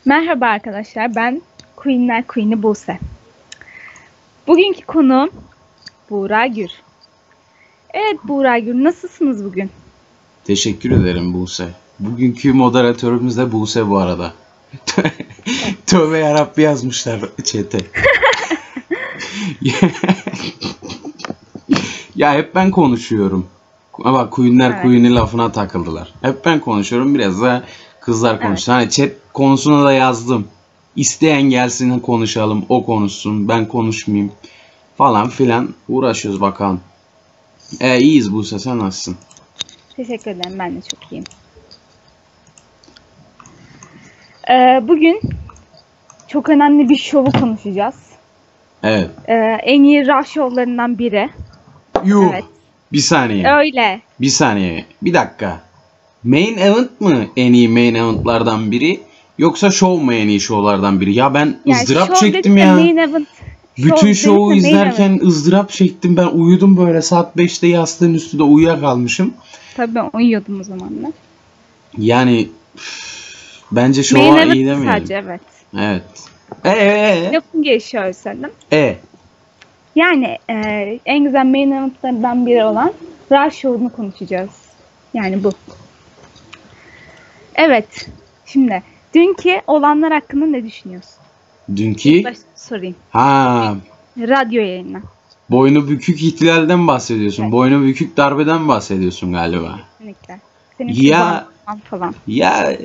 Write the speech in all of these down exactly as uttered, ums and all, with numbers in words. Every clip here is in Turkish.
Merhaba arkadaşlar, ben Queenler Queen'i Buse. Bugünkü konuğum Buğra Gür. Evet Buğra Gür, nasılsınız bugün? Teşekkür ederim Buse. Bugünkü moderatörümüz de Buse bu arada. Tövbe yarabbi yazmışlar chat'e. Ya hep ben konuşuyorum. Ama Queenler Evet. Queen'i lafına takıldılar. Hep ben konuşuyorum, biraz da kızlar konuşsun. Evet. Hani chat konusuna da yazdım. İsteyen gelsin konuşalım, o konuşsun, ben konuşmayayım falan filan uğraşıyoruz bakalım. E, iyiyiz Buse, sen nasılsın? Teşekkür ederim, ben de çok iyiyim. Ee, bugün çok önemli bir şovu konuşacağız. Evet. Ee, en iyi rock şovlarından biri. Yuh. Evet. Bir saniye. Öyle. Bir saniye. Bir dakika. Main event mı en iyi main event'lardan biri? Yoksa show mu en iyi show'lardan biri? Ya ben Yani ızdırap şov çektim dedik de ya. main event. Bütün Şov show'u dedik de main izlerken event. ızdırap çektim. Ben uyudum böyle, saat beşte yastığın üstünde uyuyakalmışım. Tabii ben uyuyordum o zaman da. Yani üf, bence Main show'a event iyi demeyelim. sadece, evet. Evet. E e Lafın gelişi öyle söyledim. e. E. Yani e, en güzel main event'lardan biri olan Rush Show'unu konuşacağız. Yani bu. Evet. Şimdi dünkü olanlar hakkında ne düşünüyorsun? Dünkü Başta sorayım. ha Radyo yayını. boynu bükük ihtilalden bahsediyorsun. Evet. Boynu bükük darbeden bahsediyorsun galiba. Kesinlikle. Senin Ya kulağın falan. ya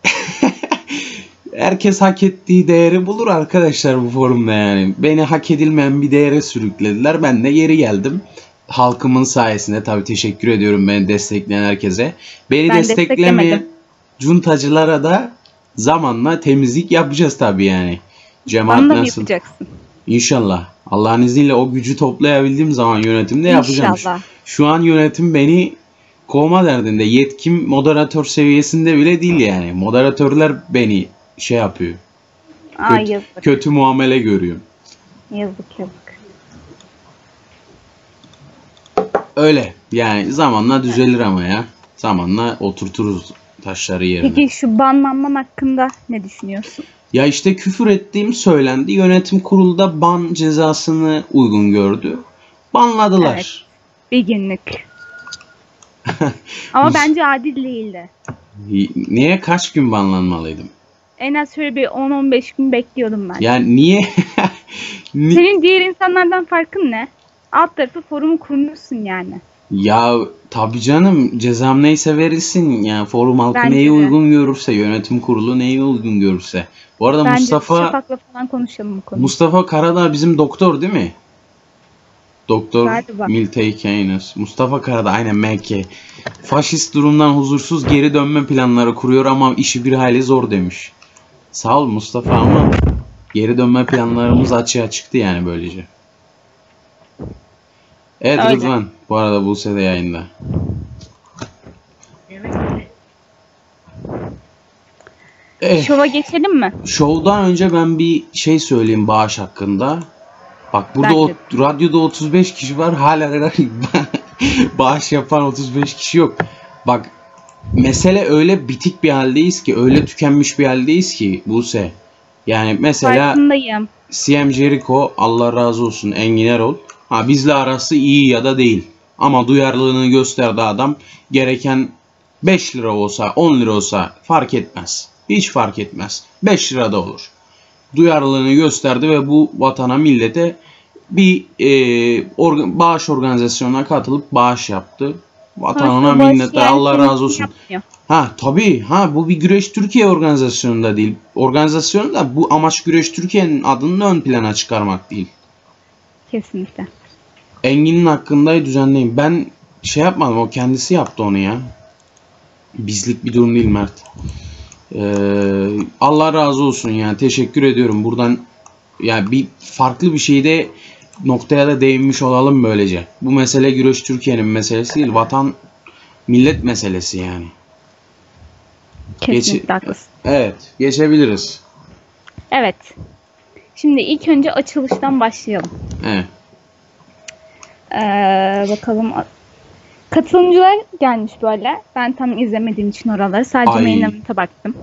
herkes hak ettiği değeri bulur arkadaşlar bu forumda yani. Beni hak edilmeyen bir değere sürüklediler. Ben de geri geldim. Halkımın sayesinde tabii, teşekkür ediyorum beni destekleyen herkese. Beni Ben desteklemeyen desteklemedim. cuntacılara da zamanla temizlik yapacağız tabii yani. Cemaat Bana da mı nasıl? yapacaksın? İnşallah. Allah'ın izniyle o gücü toplayabildiğim zaman yönetimde yapacağım. İnşallah. Şu an yönetim beni kovma derdinde. Yetkim moderatör seviyesinde bile değil yani. Moderatörler beni şey yapıyor. Aa, Kötü, yazık. kötü muamele görüyor. Yazık yazık. Öyle. Yani zamanla düzelir ama ya. Zamanla oturturuz taşları yerine. Peki şu banlanman hakkında ne düşünüyorsun? Ya işte küfür ettiğim söylendi. Yönetim kurulu da ban cezasını uygun gördü. Banladılar. Evet. Bir günlük. Ama bence adil değildi. Niye, kaç gün banlanmalıydım? En az şöyle bir on on beş gün bekliyordum ben. Yani niye? Ni- Senin diğer insanlardan farkın ne? Alt tarafı forumu kurmuşsun yani. Ya tabii canım, cezam neyse verilsin. Yani forum halkı Bence neyi de. uygun görürse, yönetim kurulu neyi uygun görürse. Bu arada Bence Mustafa Şafak'la falan konuşalım bu konuyu. Mustafa Karadağ bizim doktor değil mi? Doktor Galiba. Miltei Keynes. Mustafa Karadağ, aynen M K. Faşist durumdan huzursuz geri dönme planları kuruyor ama işi bir hayli zor demiş. Sağ ol Mustafa ama geri dönme planlarımız açığa çıktı yani böylece. Evet Öyle. Rıdvan, bu arada Buse de yayında. Eh, Şova geçelim mi? şovdan önce ben bir şey söyleyeyim bağış hakkında. Bak burada o, Bence. radyoda otuz beş kişi var, hala bağış yapan otuz beş kişi yok. Bak, mesele öyle bitik bir haldeyiz ki, öyle tükenmiş bir haldeyiz ki Buse. Yani mesela Farkındayım. C M Jericho, Allah razı olsun, Engin Erol. Ha, bizle arası iyi ya da değil. Ama duyarlılığını gösterdi adam. Gereken beş lira olsa, on lira olsa fark etmez. Hiç fark etmez. beş lira da olur. Duyarlılığını gösterdi ve bu vatana, millete bir e, orga, bağış organizasyonuna katılıp bağış yaptı. Vatanına Sonuçta minnetler, bağış Allah yani razı olsun. yapmıyor. Ha tabii, ha bu bir Güreş Türkiye organizasyonunda değil. Organizasyonu da bu amaç Güreş Türkiye'nin adını ön plana çıkarmak değil. Kesinlikle. Engin'in hakkında düzenleyin. Ben şey yapmadım, o kendisi yaptı onu ya. Bizlik bir durum değil Mert. Ee, Allah razı olsun yani, teşekkür ediyorum. Buradan yani bir farklı bir şeyde noktaya da değinmiş olalım böylece. Bu mesele Güreş Türkiye'nin meselesi değil, vatan millet meselesi yani. Kesinlikle Geçi- haklısın. Evet, geçebiliriz. Evet. Şimdi ilk önce açılıştan başlayalım. Evet. Ee, bakalım. Katılımcılar gelmiş böyle. Ben tam izlemediğim için oraları. Sadece Ay. main event'a baktım.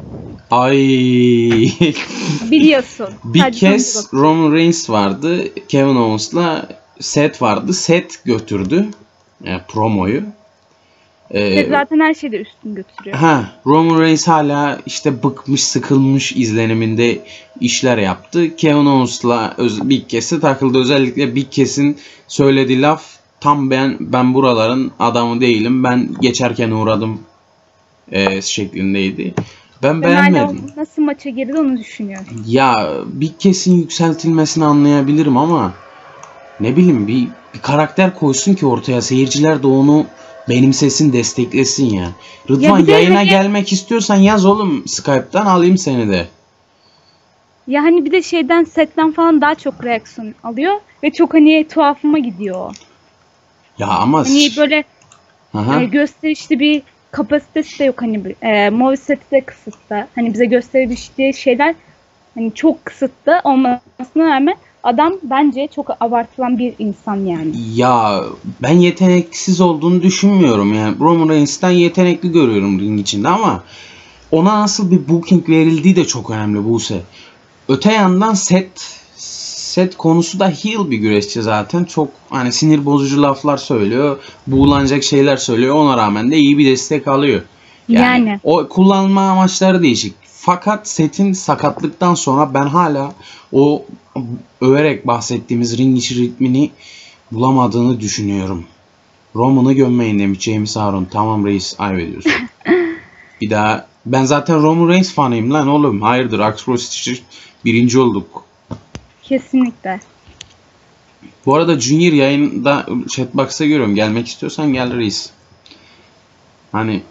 Ay. Biliyorsun. Bir Sadece kez sana bak- Roman Reigns vardı. Kevin Owens'la Seth vardı. Seth götürdü yani promoyu. Ee, zaten her şeyde üstün götürüyor. ha, Roman Reigns hala işte bıkmış, sıkılmış izleniminde işler yaptı. Kevin Owens'la öz- Big Cass'e takıldı. Özellikle Big Cass'in söylediği laf tam ben ben buraların adamı değilim. Ben geçerken uğradım e, şeklindeydi. Ben Ben hala beğenmedim. nasıl maça girdi onu düşünüyorum. Ya Big Cass'in yükseltilmesini anlayabilirim ama ne bileyim bir, bir karakter koysun ki ortaya, seyirciler de onu benimsesin, desteklesin ya. Rıdvan Ya bir de yayına hani- gelmek istiyorsan yaz oğlum, Skype'tan alayım seni de. Ya hani bir de şeyden setten falan daha çok reaksiyon alıyor ve çok hani tuhafıma gidiyor. Ya ama Hani böyle Aha. e, gösterişli bir kapasitesi de yok hani e, moveseti de kısıtlı. Hani bize gösterebildiği şeyler hani çok kısıtlı olmasına rağmen adam bence çok abartılan bir insan yani. Ya ben yeteneksiz olduğunu düşünmüyorum yani. Roman Reigns'ten yetenekli görüyorum ring içinde ama ona nasıl bir booking verildiği de çok önemli Buse. Öte yandan set set konusu da heel bir güreşçi zaten. Çok hani sinir bozucu laflar söylüyor. Buğulanacak şeyler söylüyor. Ona rağmen de iyi bir destek alıyor. Yani, Yani. o kullanma amaçları değişik. Fakat setin sakatlıktan sonra ben hala o överek bahsettiğimiz ring içi ritmini bulamadığını düşünüyorum. Roman'ı gömmeyin demiş James Harden. Tamam reis, ayıp ediyorsun. Bir daha ben zaten Roman Reigns fanıyım lan oğlum. Hayırdır, Across Stitcher birinci olduk. Kesinlikle. Bu arada Junior yayında chatbox'a görüyorum. Gelmek istiyorsan gel reis. Hani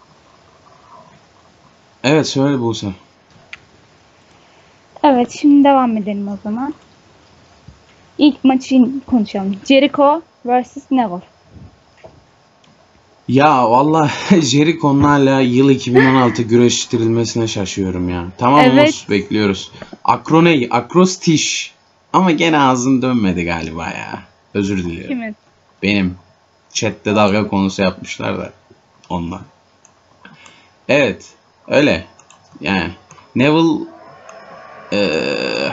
evet söyle Buse. Evet, şimdi devam edelim o zaman. İlk maçı konuşalım. Jericho versus Neville. Ya vallahi Jericho'nun hala yıl iki bin on altı güreştirilmesine şaşıyorum ya. Tamam Evet. Mus, bekliyoruz. Akroney, akrostiş. Ama gene ağzın dönmedi galiba ya. Özür diliyorum. Kimin? Benim. Chat'te dalga konusu yapmışlar da ondan. Evet. Öyle. Yani Neville eee,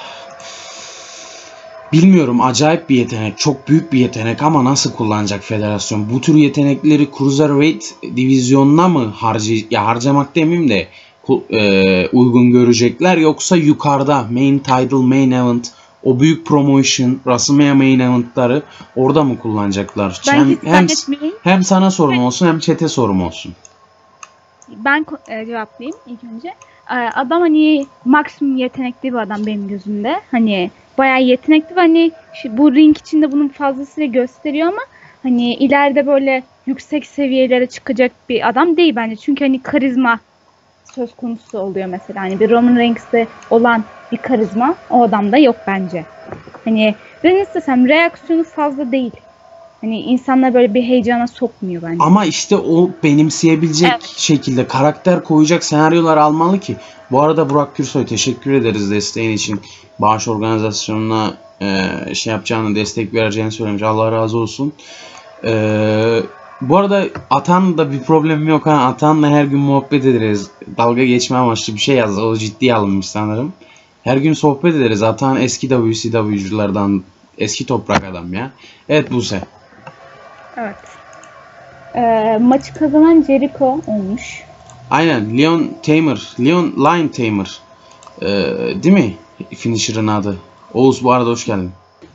bilmiyorum, acayip bir yetenek. Çok büyük bir yetenek ama nasıl kullanacak federasyon? Bu tür yetenekleri Cruiserweight divizyonuna mı harcay ya harcamak demeyeyim de e, uygun görecekler, yoksa yukarıda main title, main event, o büyük promotion, WrestleMania main event'ları orada mı kullanacaklar? Ben Hem, hiç hem, zannetmeyeyim. hem sana sorum olsun hem chat'e sorum olsun. Ben ko- e, cevaplayayım ilk önce. E, adam hani maksimum yetenekli bir adam benim gözümde. Hani bayağı yetenekli ve hani şu, bu ring içinde bunun fazlasıyla gösteriyor ama hani ileride böyle yüksek seviyelere çıkacak bir adam değil bence. Çünkü hani karizma söz konusu oluyor mesela. Hani bir Roman Reigns'te olan bir karizma o adamda yok bence. Hani ben istesem reaksiyonu fazla değil. Hani insanlar böyle bir heyecana sokmuyor bence. Ama işte o benimseyebilecek Evet. şekilde karakter koyacak senaryolar almalı ki. Bu arada Burak Gürsoy, teşekkür ederiz desteğin için. Bağış organizasyonuna e, şey yapacağını, destek vereceğini söylemiş. Allah razı olsun. E, bu arada Atan da bir problemim yok. Ha. Atan'la her gün muhabbet ederiz. Dalga geçme amaçlı bir şey yazdı. O ciddiye alınmış sanırım. Her gün sohbet ederiz. Atan eski W C W'culardan, eski toprak adam ya. Evet Buse. Evet. Ee, maçı kazanan Jericho olmuş. Aynen, Leon Tamer, Leon Lion Tamer, ee, değil mi finisher'ın adı? Oğuz, bu arada hoş geldin.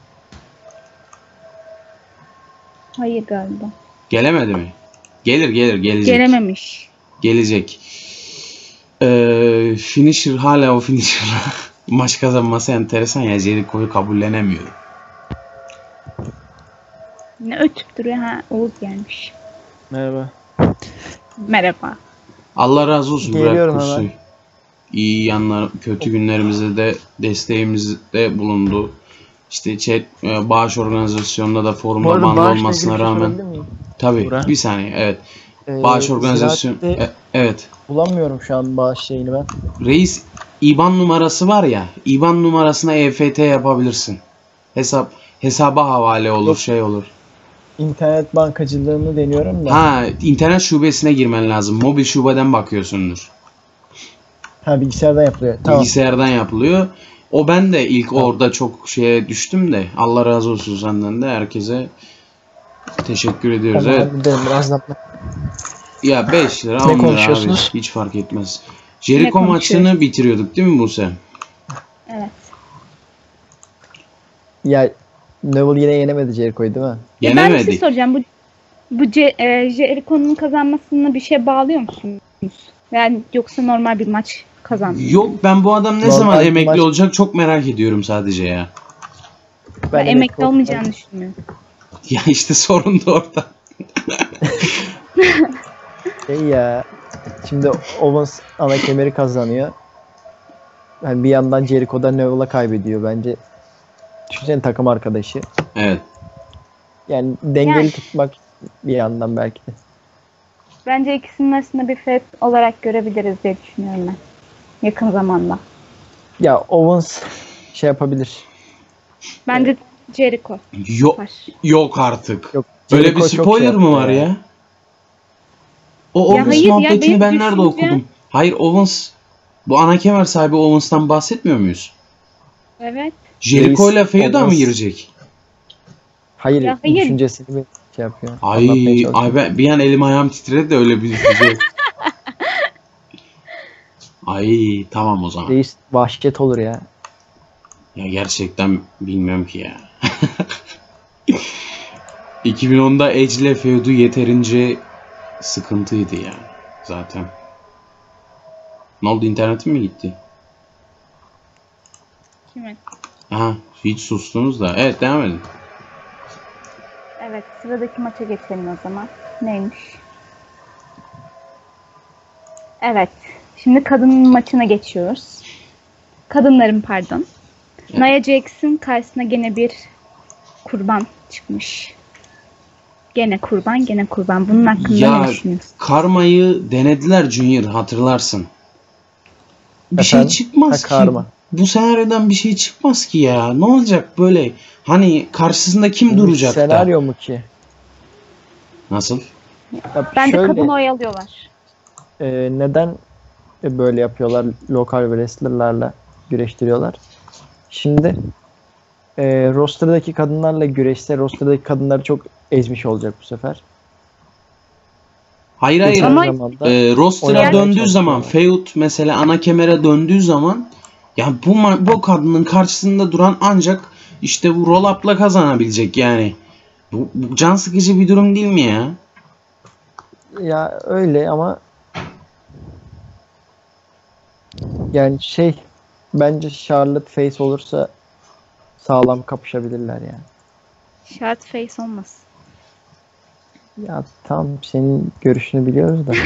Hayır galiba. Gelemedi mi? Gelir gelir gelecek. Gelememiş. Gelecek. Ee, finisher hala o finisher. Maç kazanması enteresan ya, Jericho'yu kabullenemiyorum. Ne ötüp duruyor ha, Oğuz gelmiş. Merhaba. Merhaba. Allah razı olsun Burak Geliyorum Gürsoy. hemen. İyi yanlar, kötü günlerimizde de desteğimizde bulundu. İşte chat, e, bağış organizasyonunda da Bu forumda arada bandı bağışla olmasına ilgili bir şey rağmen. sorabilir miyim? Tabii Burak. bir saniye, evet. Ee, Bağış organizasyon Ziraat'te e- evet. bulamıyorum şu an bağış şeyini ben. Reis, I B A N numarası var ya. I B A N numarasına E F T yapabilirsin. Hesap hesaba havale olur, Yok. şey olur. İnternet bankacılığını deniyorum da. Ha, internet şubesine girmen lazım. Mobil şubeden bakıyorsundur. Ha, bilgisayardan yapılıyor. Tamam. Bilgisayardan yapılıyor. O ben de ilk orada çok şeye düştüm de Allah razı olsun senden de herkese teşekkür ediyoruz. Tamam, Evet. gidelim birazdan. Ya beş lira Ne on lira abi konuşuyorsunuz? hiç fark etmez. Jericho konuşuyoruz? maçını bitiriyorduk değil mi Buse? Evet. Ya Neville yine yenemedi Jericho'yu değil mi? Ya ben bir şey Yenemedik. soracağım. Bu bu Ce- e, Jericho'nun kazanmasına bir şey bağlıyor musunuz? Yani yoksa normal bir maç kazandı. Yok ben bu adam ne Normal zaman bir emekli maç- olacak çok merak ediyorum sadece ya. Ben emekli olmayacağını düşünüyorum. Ya işte sorun da orada. Şey ya. Şimdi Owens ana kemeri kazanıyor. Yani bir yandan Jericho da Neville'a kaybediyor bence. Düşünsene takım arkadaşı. Evet. Yani dengeli Yani. tutmak bir yandan belki de. Bence ikisinin arasında bir fet olarak görebiliriz diye düşünüyorum ben. Yakın zamanda. Ya Owens şey yapabilir. Bence Jericho Yok var. yok artık. Yok. Öyle bir Jericho çok spoiler şey mı yaptı var ya? O Ya Owens hayır ya, muhabbetini benim ben nerede düşüncem- okudum? Hayır Owens bu ana kemer sahibi Owens'tan bahsetmiyor muyuz? Evet. Jericho ile Reis Feuda mı Owens. girecek? Hayır, Ya hayır. düşüncesini bir şey yapıyor. anlatmaya Ay, çalışıyor. ay ben, bir an elim ayağım titredi de öyle bir düşünce. Ay tamam o zaman. Reis vahşet olur ya. Ya gerçekten bilmiyorum ki ya. iki bin onda Edge ile Feud yeterince sıkıntıydı ya zaten. Ne oldu, internetim mi gitti? Kimin? Aha hiç sustunuz da. Evet devam edin. Evet, sıradaki maça geçelim o zaman. Neymiş? Evet. Şimdi kadın maçına geçiyoruz. Kadınların pardon. Evet. Nia Jax'in karşısına gene bir kurban çıkmış. Gene kurban, gene kurban. Bunun hakkında Ya ne düşünüyorsun? Karma'yı denediler Junior, hatırlarsın. Bir Efendim? şey çıkmaz Ha, ki. Karma. Bu senaryodan bir şey çıkmaz ki ya. Ne olacak böyle? Hani karşısında kim duracak da? Senaryo mu ki? Nasıl? Ya Bence şöyle, kadını oyalıyorlar. e, neden böyle yapıyorlar? Lokal wrestlerlarla güreştiriyorlar. Şimdi e, roster'daki kadınlarla güreşse roster'daki kadınları çok ezmiş olacak bu sefer. Hayır hayır. Geçen Ama- zamanda Ee, roster'a oynamaya döndüğü zaman, çalışıyorlar. Feud mesela ana kemere döndüğü zaman ya bu ma- bu kadının karşısında duran ancak işte bu roll up'la kazanabilecek yani. Bu, bu can sıkıcı bir durum değil mi ya? Ya öyle ama yani şey, bence Charlotte face olursa sağlam kapışabilirler yani. Short face olmasın. Ya tam senin görüşünü biliyoruz da.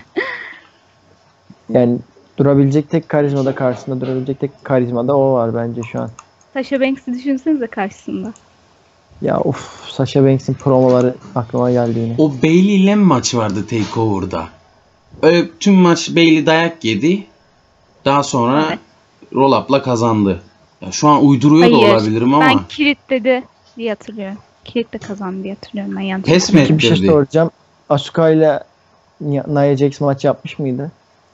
Yani durabilecek tek karizma da karşısında durabilecek tek karizma da o var bence şu an. Sasha Banks'i düşünsenize karşısında. Ya of, Sasha Banks'in promoları aklıma geldi yine. O Bayley ile mi maç vardı Takeover'da? Öyle tüm maç Bayley dayak yedi. Daha sonra Evet. roll up'la kazandı. Ya şu an uyduruyor da Hayır, olabilirim ama Ben Kirit dedi diye hatırlıyorum. Kirit de kazandı diye hatırlıyorum ben yanlış. pes mi Peki bir şey ettirdi? soracağım. Asuka ile Nia Jax maç yapmış mıydı?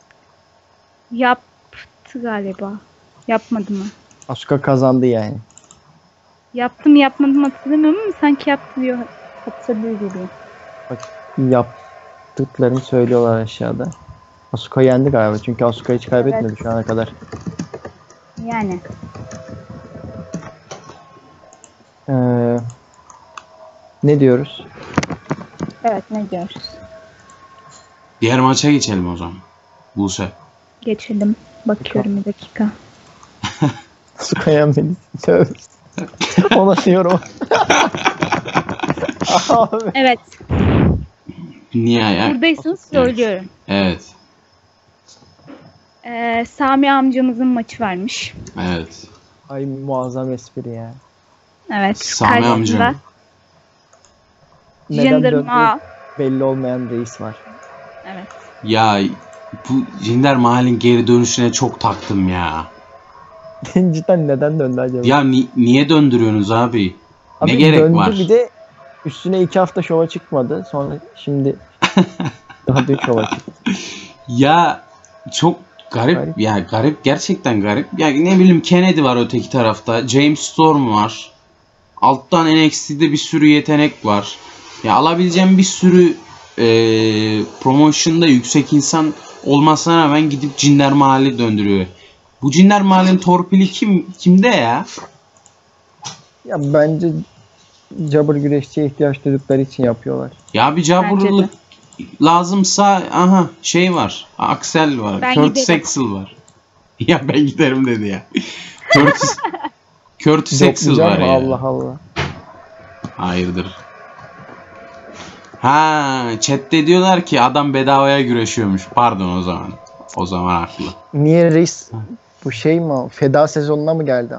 Yaptı galiba. Yapmadı mı? Asuka kazandı yani. Yaptım yapmadım hatırlamıyorum ama sanki yaptı diyor. Hatırlıyor gibi. Yaptıklarını söylüyorlar aşağıda. Asuka yendi galiba çünkü Asuka hiç kaybetmedi Evet. şu ana kadar. Yani. Ee, ne diyoruz? Evet ne diyoruz? Diğer maça geçelim o zaman. Buse. Geçelim. Bakıyorum bir dakika. Asuka yenmedi. Tövbe. Ona diyorum. Abi. Evet. Niye ya? Buradaysanız söylüyorum. Evet. Ee, Sami amcamızın maçı varmış. Evet. Ay muazzam espri ya. Evet. Sami karşısında amcam. Neden Jinder döndüğü Mahal. belli olmayan reis var. Evet. Ya bu Jinder Mahal'in geri dönüşüne çok taktım ya. Cidden neden döndü acaba? Ya ni- niye döndürüyorsunuz abi? Abi ne gerek döndü, var? bir de üstüne iki hafta şova çıkmadı. Sonra şimdi daha dün şova çıktı. Ya çok Garip, Garip. ya garip, gerçekten garip. Yani ne bileyim, Kennedy var öteki tarafta. James Storm var. Alttan N X T'de bir sürü yetenek var. Ya alabileceğim bir sürü eee promotion'da yüksek insan olmasına rağmen gidip Cinler Mahalli döndürüyor. Bu Cinler Mahalli'nin torpili kim kimde ya? Ya bence Jabber güreşçiye ihtiyaç duydukları için yapıyorlar. Ya bir caburluluk lazımsa aha şey var. Axel var. Ben Curtis giderim. Axel var. Ya ben giderim dedi ya. Curtis Curtis Axel var Dokuyacağım ya. mı? Allah Allah. Hayırdır. Ha, chatte diyorlar ki adam bedavaya güreşiyormuş. Pardon o zaman. O zaman haklı. Niye reis bu şey mi o? Feda sezonuna mı geldi?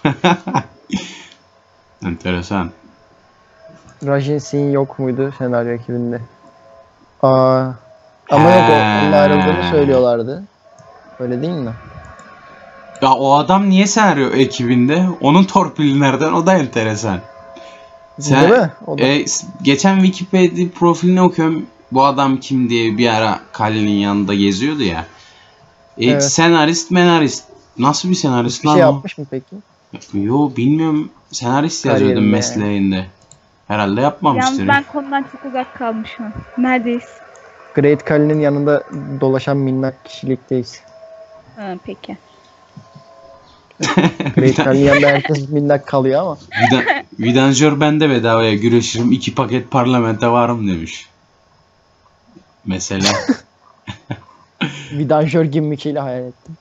Enteresan. Rajin Singh yok muydu senaryo ekibinde? Aa, ama yok, o- onun ayrıldığını söylüyorlardı. Öyle değil mi? Ya o adam niye senaryo ekibinde? Onun torpili nereden? O da enteresan. Sen- Değil mi? O da. E, s- geçen Wikipedia profilini okuyorum. Bu adam kim diye bir ara Kali'nin yanında geziyordu ya. E, Evet. Senarist menarist. Nasıl bir senarist Bir lan şey o? yapmış mı peki? Yo bilmiyorum. Senarist yazıyordum Kariyerinde. mesleğinde. Herhalde yapmamıştır. Yalnız ben konudan çok uzak kalmışım. Neredeyiz? Great Kali'nin yanında dolaşan minnak kişilikteyiz. Ha, peki. Great Kali'nin yanında herkes minnak kalıyor ama. Vidan, Vidanjör ben de bedavaya güreşirim. İki paket parlamento varım demiş. Mesela. Vidanjör gimmikiyle hayal ettim.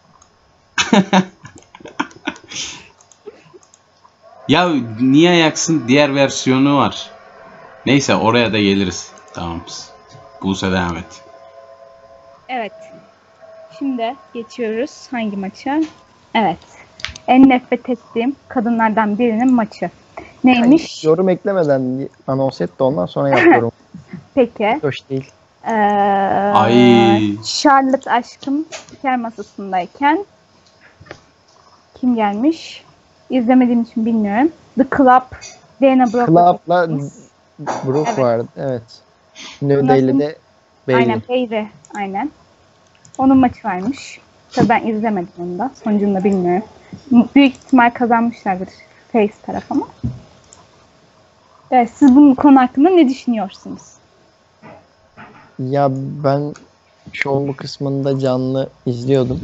Ya niye yaksın? Diğer versiyonu var. Neyse oraya da geliriz. Tamam. Buse devam et. Evet. Şimdi geçiyoruz hangi maça? Evet. En nefret ettiğim kadınlardan birinin maçı. Neymiş? Yorum eklemeden bir anons et de ondan sonra yapıyorum. Peki. Hoş değil. Ee, Ay. Charlotte aşkım şeker masasındayken kim gelmiş? İzlemediğim için bilmiyorum. The Club, Dana Brooke. Club'la Brooke Evet. vardı. Evet. New Ondan Daily'de Aynen Bailey. Bailey. Aynen. Onun maçı varmış. Tabii ben izlemedim onu da. Sonucunu da bilmiyorum. Büyük ihtimal kazanmışlardır Face taraf ama. Evet, siz bunun konu hakkında ne düşünüyorsunuz? Ya ben show bu kısmında canlı izliyordum.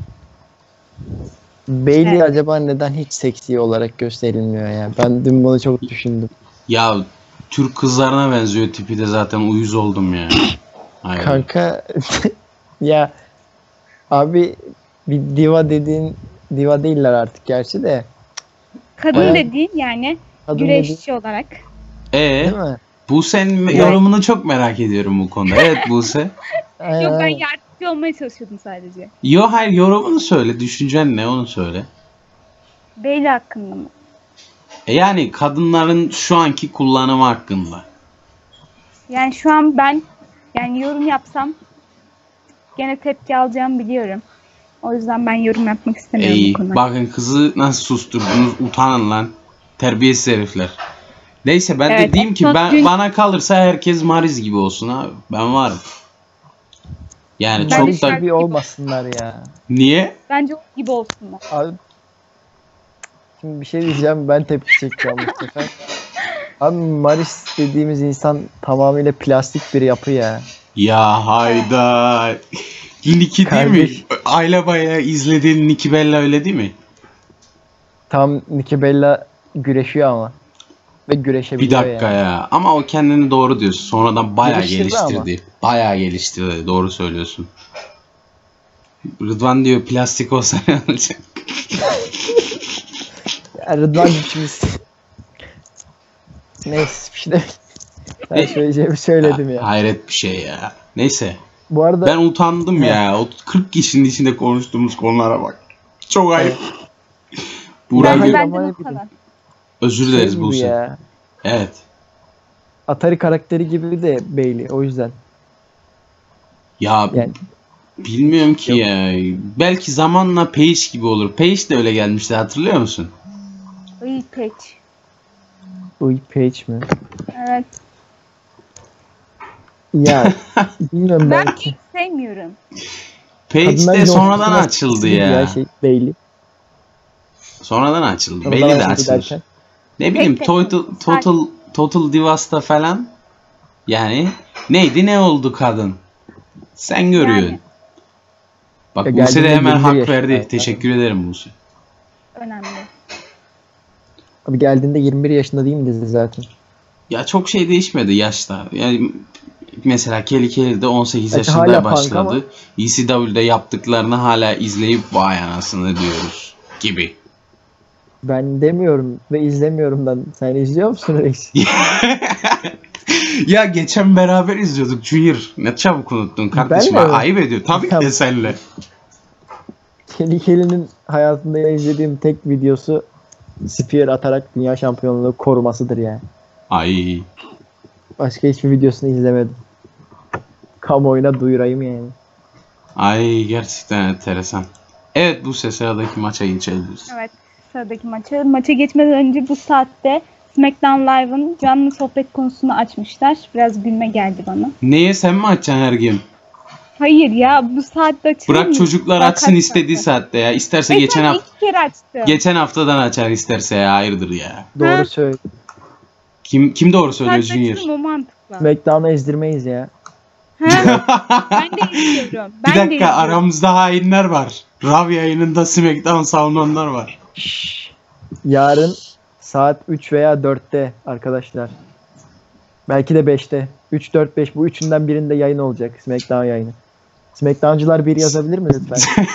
Bailey Evet. acaba neden hiç seksi olarak gösterilmiyor ya? Ben dün bunu çok düşündüm. Ya Türk kızlarına benziyor tipi de, zaten uyuz oldum ya. Hayır. Kanka ya abi bir diva dediğin diva değiller artık gerçi de. Kadın Bayağı- dediğin yani Kadın güreşçi olarak. E dediğin, değil mi? Buse'nin yorumunu çok merak ediyorum bu konuda. Evet Buse. Yok, ben Aynen. yardımcı olmaya çalışıyordum sadece. Yo hayır, yorumunu söyle. Düşüncen ne, onu söyle. Bailey hakkında mı? E yani kadınların şu anki kullanımı hakkında. Yani şu an ben yani yorum yapsam gene tepki alacağımı biliyorum. O yüzden ben yorum yapmak istemiyorum Ey, bu konuda. bakın kızı nasıl susturdunuz, utanın lan. Terbiyesiz herifler. Neyse ben de Evet, diyeyim ki son ben gün- bana kalırsa herkes Mariz gibi olsun abi. Ben varım. Yani Ben çok de da şarkı- gibi olmasınlar ya. niye? Bence o gibi olsunlar. Abi şimdi bir şey diyeceğim, ben tepki çekeceğim bu sefer. Abi Maris dediğimiz insan tamamıyla plastik bir yapı ya. Ya hayda. Niki değil mi? Kardeş. Ayla Baya izlediğin Niki Bella öyle değil mi? Tam Nikki Bella güreşiyor ama. Ve Bir güreşebiliyor dakika yani. ya. Ama o kendini doğru diyorsun. Sonradan bayağı Geliştirdi ama. geliştirdi. Bayağı geliştirdi. Doğru söylüyorsun. Rıdvan diyor plastik olsa ne olacak? Ya Rıdvan güçümüz. Neyse bir şey de ben söyleyeceğimi söyledim ya. Hayret bir şey ya. Neyse. Bu arada Ben utandım He. ya. O kırk kişinin içinde konuştuğumuz konulara bak. Çok ayıp. Ben Burak Bence hayır Gül- ama bence ne bu bileyim. kadar. özür şey dileriz gibi Buse. ya. Evet. Atari karakteri gibi de Bailey, o yüzden. Ya Yani bilmiyorum ki Yok. ya. Belki zamanla Paige gibi olur. Paige de öyle gelmişti, hatırlıyor musun? İyi pek. Uy Page mi? Evet. Ya bilmiyorum Ben belki. hiç sevmiyorum. Page Kadınlar de John sonradan Cena açıldı gibi ya. Şey, Bailey. Sonradan açıldı. Sonradan Belli de açıldı açılır. derken. Ne bileyim Tek tek Total mi? Total Total Divas'ta falan yani neydi ne oldu kadın? Sen görüyorsun. Yani. Bak Ya Buse de geldiğinde hemen yirmi hak yaşında. verdi. Teşekkür ederim Buse. Önemli. Abi geldiğinde yirmi bir yaşında değil mi dizi zaten? Ya çok şey değişmedi yaşta. Yani mesela Kelly Kelly de on sekiz Evet, yaşında hala punk başladı. ama- E C W'de yaptıklarını hala izleyip vay anasını diyoruz gibi. Ben demiyorum ve izlemiyorum ben. Sen izliyor musun Reis? Ya geçen beraber izliyorduk Junior. Ne çabuk unuttun kardeşim. Ben de mi? Ayıp ediyor. Tabii ki de senle. Kelly Kelly'nin hayatında izlediğim tek videosu spear atarak dünya şampiyonluğu korumasıdır yani. Ay. Başka hiçbir videosunu izlemedim. Kamuoyuna duyurayım yani. Ay gerçekten enteresan. Evet bu sıradaki maça geçebiliriz. Evet. Sıradaki maça. Maça geçmeden önce bu saatte SmackDown Live'ın canlı sohbet konusunu açmışlar. Biraz gülme geldi bana. Neye sen mi açacaksın her gün? Hayır ya bu saatte açılır Bırak mı? çocuklar Daha açsın kaç istediği saatte? saatte ya. İsterse E geçen sen hafta iki kere açtın. geçen haftadan açar isterse ya hayırdır ya. Doğru Ha? söyle. Kim kim doğru söylüyor Sen Junior? açtın o mantıkla. SmackDown'u ezdirmeyiz ya. Ha? Ben de izliyorum. Ben Bir de dakika izliyorum. aramızda hainler var. Rav yayınında SmackDown savunanlar var. Şşş. Yarın saat üç veya dörtte arkadaşlar. Belki de beşte. üç, dört, beş bu üçünden birinde yayın olacak. SmackDown yayını. SmackDown'cılar bir yazabilir mi lütfen?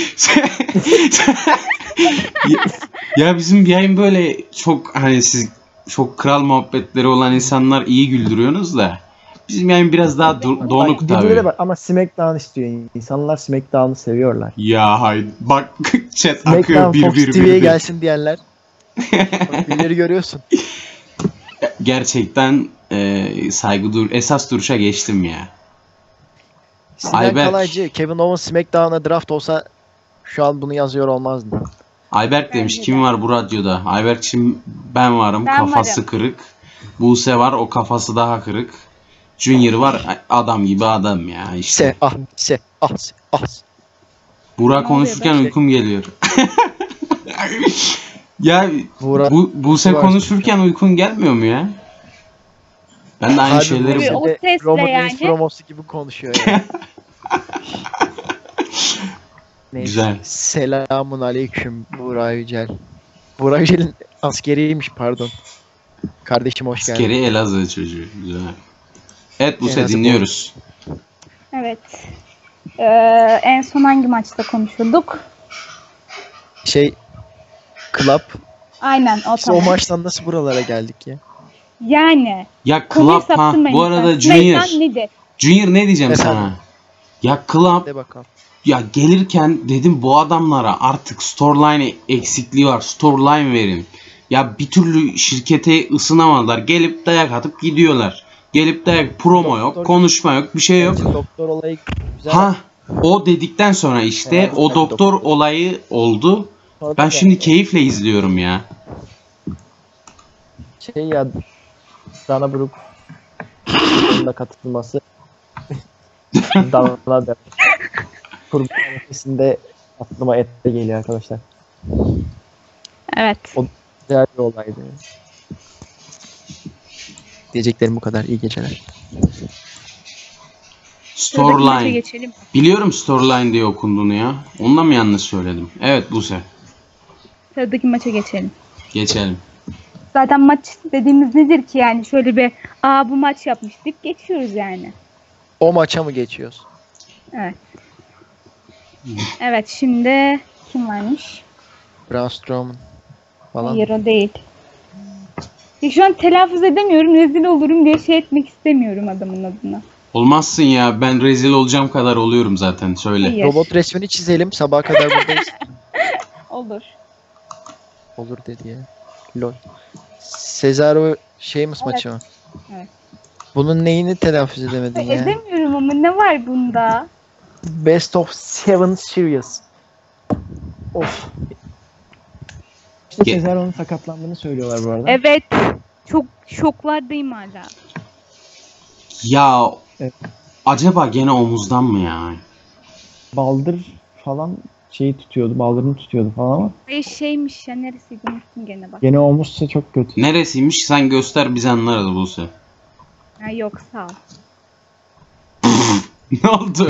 ya, ya bizim yayın böyle çok hani siz çok kral muhabbetleri olan insanlar iyi güldürüyorsunuz da bizim yayın biraz daha do- donuk Bak, birbirine tabii. bak ama SmackDown istiyor. İnsanlar SmackDown'u seviyorlar. Ya hay bak chat SmackDown akıyor bir Fox bir T V'ye bir. bir. gelsin diyenler. Bak, birileri görüyorsun. Gerçekten e, saygı dur esas duruşa geçtim ya. Sinan Ayberk. Kalaycı, Kevin Owens SmackDown'a draft olsa şu an bunu yazıyor olmazdı. Ayberk demiş Bence kim de. var bu radyoda? Ayberk şimdi ben varım Ben kafası varım. kırık. Buse var o kafası daha kırık. Junior var adam gibi adam ya işte. Se, ah, se, ah, se, ah. se. Burak Ne konuşurken oluyor be? uykum geliyor. Ya Burak- bu Buse Burak- konuşurken uykun gelmiyor mu ya? Ben de aynı Harbi şeyleri Buse O de sesle Roman Reigns yani. promosu gibi konuşuyor ya. Neyse. Güzel. Selamun aleyküm Burak Yücel. Burak Yücel'in askeriymiş pardon. Kardeşim hoş geldin. askeri Elazığ çocuğu. Güzel. Evet Buse Elazığ dinliyoruz. Evet. Ee, en son hangi maçta konuşuyorduk? Şey Club. Aynen o Biz o tamam. maçtan nasıl buralara geldik ya? Yani. Ya Konuyu Club ha saptırmayın bu arada lütfen. Junior. SmackDown nedir? Junior ne diyeceğim Efendim? sana? Ya Club De bakalım. ya gelirken dedim bu adamlara artık storyline eksikliği var. Storyline verin. Ya bir türlü şirkete ısınamadılar. Gelip dayak atıp gidiyorlar. Gelip dayak promo yok, Doktor- konuşma yok, bir şey yok. Bence doktor olayı güzel. Ha o dedikten sonra işte Evet, o doktor olayı oldu. Sonra Ben da şimdi keyifle izliyorum ya. şey ya Dana Brooke da katılması Dana der. Kurban ötesinde aklıma et de geliyor arkadaşlar. Evet. O güzel bir olaydı. Diyeceklerim bu kadar. İyi geceler. Sıradaki maça Storyline. geçelim. Biliyorum storyline diye okunduğunu ya. Ondan mı yanlış söyledim? Evet Buse. Sıradaki maça geçelim. Geçelim. Zaten maç dediğimiz nedir ki yani şöyle bir aa bu maç yapmıştık geçiyoruz yani. O maça mı geçiyoruz? Evet. Evet şimdi kim varmış? Braun Strowman falan. Hayır o değil. Ya şu an telaffuz edemiyorum rezil olurum diye şey etmek istemiyorum adamın adına. Olmazsın ya. Ben rezil olacağım kadar oluyorum zaten. Söyle. Hayır. Robot resmini çizelim. Sabaha kadar buradayız. Olur. Olur dedi ya. Lol. Cesaro Sheamus Evet. maçı mı? Evet. Bunun neyini telaffuz edemedin ya? Edemiyorum ama ne var bunda? Best of Seven Series. Of. İşte Ge- Cesaro'nun sakatlandığını söylüyorlar bu arada. Evet. Çok şoklardayım hala. Ya Evet. acaba gene omuzdan mı ya? Baldır falan şeyi tutuyordu. Baldırını tutuyordu falan ama Ay şeymiş ya, neresiydi unuttum gene bak. gene omuzsa çok kötü. Neresiymiş sen göster biz anlarız Buse. Ha, yok sağ ol. Ne oldu?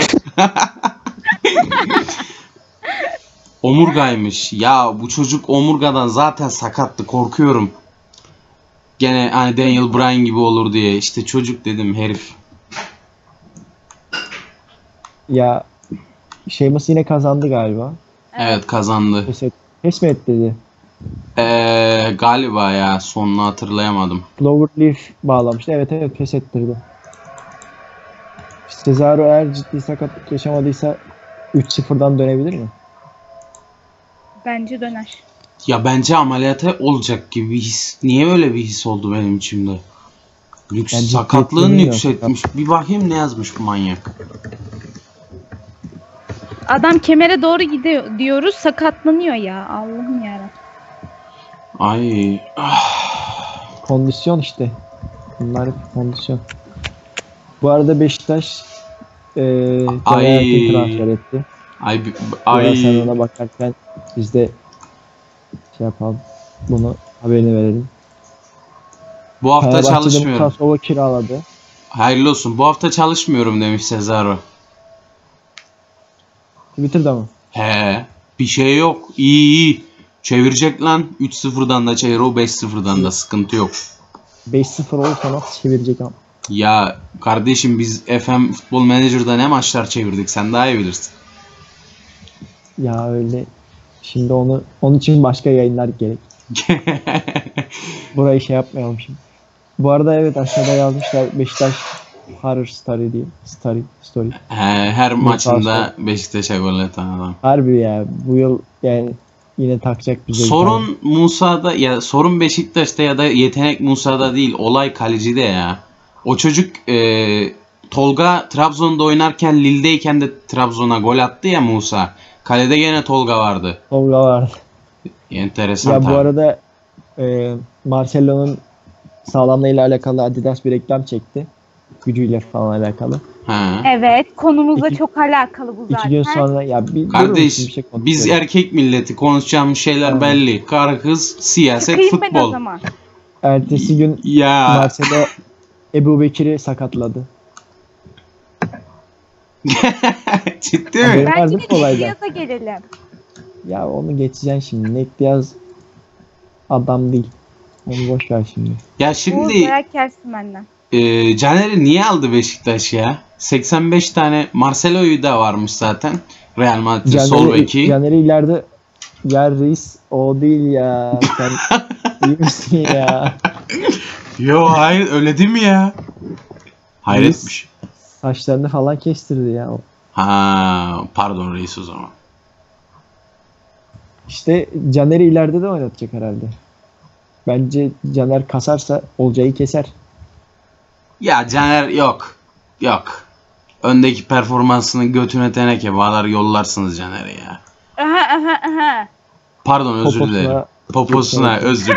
Omurgaymış. Ya bu çocuk omurgadan zaten sakattı, korkuyorum. Gene hani Daniel Bryan gibi olur diye. İşte çocuk dedim herif. Ya Sheamus yine kazandı galiba. Evet kazandı. Pes, et, pes mi et dedi. Ee, galiba ya sonunu hatırlayamadım. Cloverleaf bağlamıştı. Evet evet pes ettirdi. Cesaro eğer ciddi sakatlık yaşamadıysa üç sıfırdan dönebilir mi? Bence döner. Ya bence ameliyata olacak gibi bir his. Niye öyle bir his oldu benim içimde? Lüks, Yani sakatlığını ciddiyetini yükseltmiş. Bir bakayım ne yazmış bu manyak. Adam kemere doğru gidiyor diyoruz, sakatlanıyor ya. Allah'ım yarabbim. Ay. Ah. Kondisyon işte. Bunlar hep kondisyon. Bu arada Beşiktaş eee Ay. Caner Erkin transfer etti. Ay. bi- Ay. Ay. Sen ona bakarken biz de şey yapalım. Bunu haberini verelim. Bu hafta Fenerbahçe'de çalışmıyorum. Mukasova kiraladı. Hayırlı olsun. Bu hafta çalışmıyorum demiş Cesaro. Twitter'da mı? He. Bir şey yok. İyi iyi. Çevirecek lan. üç sıfırdan da çevir o beş sıfırdan da sıkıntı yok. beş sıfır olursa nasıl çevirecek ama? Ya kardeşim biz F M Futbol Manager'da ne maçlar çevirdik sen daha iyi bilirsin. Ya öyle. Şimdi onu onun için başka yayınlar gerek. Burayı şey yapmayalım şimdi. Bu arada evet aşağıda yazmışlar Beşiktaş Horror Story diye. Story. Story. He, her Musa maçında Beşiktaş'a gol atan adam. Harbi ya bu yıl yani yine takacak bize. bir tane. Sorun Musa'da ya sorun Beşiktaş'ta ya da yetenek Musa'da değil olay kalecide ya. O çocuk e, Tolga Trabzon'da oynarken Lille'deyken de Trabzon'a gol attı ya Musa. Kalede gene Tolga vardı. Tolga vardı. Enteresan Ya bu tabii. arada e, Marcelo'nun sağlamlığıyla alakalı Adidas bir reklam çekti. Gücüyle falan alakalı. Ha. Evet, konumuzla İki- çok alakalı bu zaten. İki gün sonra ya bir durur Kardeş musun? Bir şey biz konuşuyoruz. erkek milleti konuşacağımız şeyler Tamam. belli. Karı kız, siyaset, Çıkayım ben o futbol. zaman. Ertesi gün Ya Marcelo Ebu Bekir'i sakatladı. ciddi mi? Haberi- Bence Vardı de kolayda. Nick gelelim. Ya onu geçeceksin şimdi. Nick Diaz adam değil. Onu boş ver şimdi. Ya Bu şimdi dayak yersin benden. e, Caner'i niye aldı Beşiktaş ya? seksen beş tane Marcelo'yu da varmış zaten. Real Madrid sol beki. Caner'i ileride ya reis o değil ya. Sen iyi misin ya? Yo hayır öyle değil mi ya? Hayretmiş. Saçlarını falan kestirdi ya. o. Ha pardon reis o zaman. İşte Caner'i ileride de oynatacak herhalde. Bence Caner kasarsa Olcay'ı keser. Ya Caner yok. Yok. Öndeki performansının götüne teneke bağlar yollarsınız Caner'i ya. Aha aha aha. Pardon özür Poposuna- dilerim. Poposuna Evet. özür.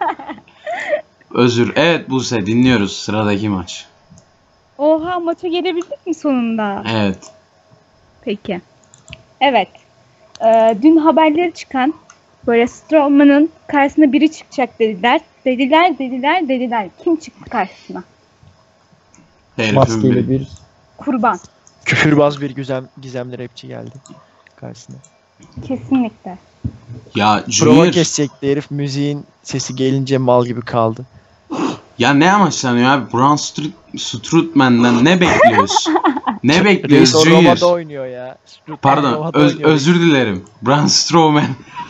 Özür. Evet Buse dinliyoruz sıradaki maç. Oha, maça gelebildik mi sonunda? Evet. Peki. Evet. Ee, dün haberleri çıkan böyle Strowman'ın karşısına biri çıkacak dediler. Dediler, dediler, dediler. Kim çıktı karşısına? Herifin Maskeyle biri. bir Kurban. küfürbaz bir gizem, gizemli rapçi geldi karşısına. Kesinlikle. Ya Prova Junior. kesecekti herif, müziğin sesi gelince mal gibi kaldı. Ya ne amaçlanıyor abi? Braun Strut- Strutman'dan ne bekliyoruz? ne bekliyoruz Reis o Junior? Roma'da oynuyor ya. Strutman Pardon Roma'da öz- oynuyor. özür dilerim. Braun Strowman.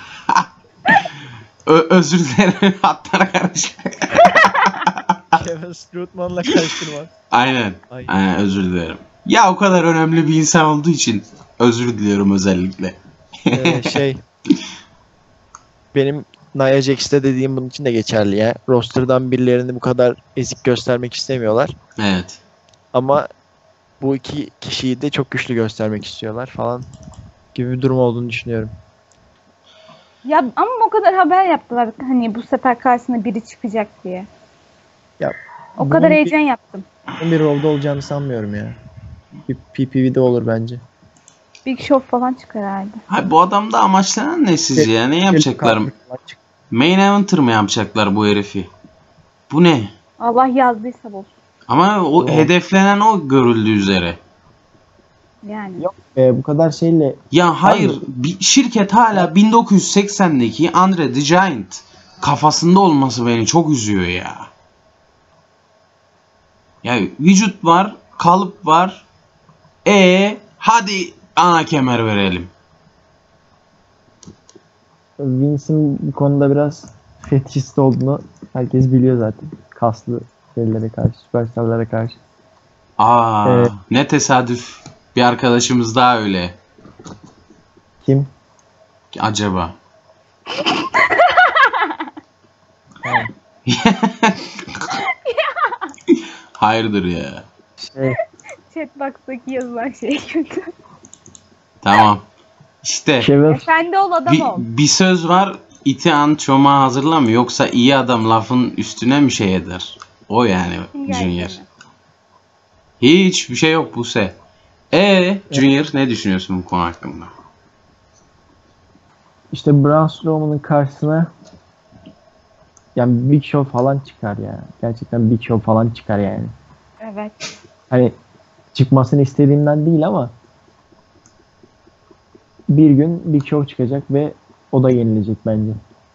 Ö- özür dilerim. Hatlar karışık. Kevin Strutman'la karıştırma. Aynen. Ay. Aynen özür dilerim. Ya o kadar önemli bir insan olduğu için özür diliyorum özellikle. Ee, şey benim Nia Jax'te dediğim bunun için de geçerli ya. Roster'dan birilerini bu kadar ezik göstermek istemiyorlar. Evet. Ama bu iki kişiyi de çok güçlü göstermek istiyorlar falan gibi bir durum olduğunu düşünüyorum. Ya ama o kadar haber yaptılar hani bu sefer karşısına biri çıkacak diye. Ya, O bunun kadar bir- heyecan yaptım. Bir rolde olacağını sanmıyorum ya. Bir P P V'de olur bence. Big Show falan çıkar herhalde. Hayır, bu adamda amaçlanan ne sizce ya? Ne yapacaklar? Main Eventer mı yapacaklar bu herifi? Bu ne? Allah yazdıysa olsun. Ama o Yok. hedeflenen o görüldüğü üzere. Yani. Yok be, bu kadar şeyle Ya hayır, Abi- bir şirket hala bin dokuz yüz seksendeki Andre the Giant kafasında olması beni çok üzüyor ya. Ya vücut var, kalıp var. E hadi ana kemer verelim. Vince'in bu konuda biraz fetişist olduğunu herkes biliyor zaten. Kaslı şeylere karşı, süperstarlara karşı. Aa, Evet. ne tesadüf. Bir arkadaşımız daha öyle. Kim? Acaba? Ha, Hayırdır ya. şey, Chatbox'taki yazılan şey kötü. Tamam. İşte Kevin Efendi ol adam bir, ol. bir söz var. İti an çomağı hazırla mı, yoksa iyi adam lafın üstüne mi şey eder? O yani Junior. Gerçekten. Hiç bir şey yok Buse. E Junior, ne düşünüyorsun bu konu hakkında? işte Braun Strowman'ın karşısına yani Big Show falan çıkar ya. Gerçekten Big Show falan çıkar yani. Evet. Hani çıkmasını istediğimden değil ama bir gün Big Show çıkacak ve o da yenilecek bence.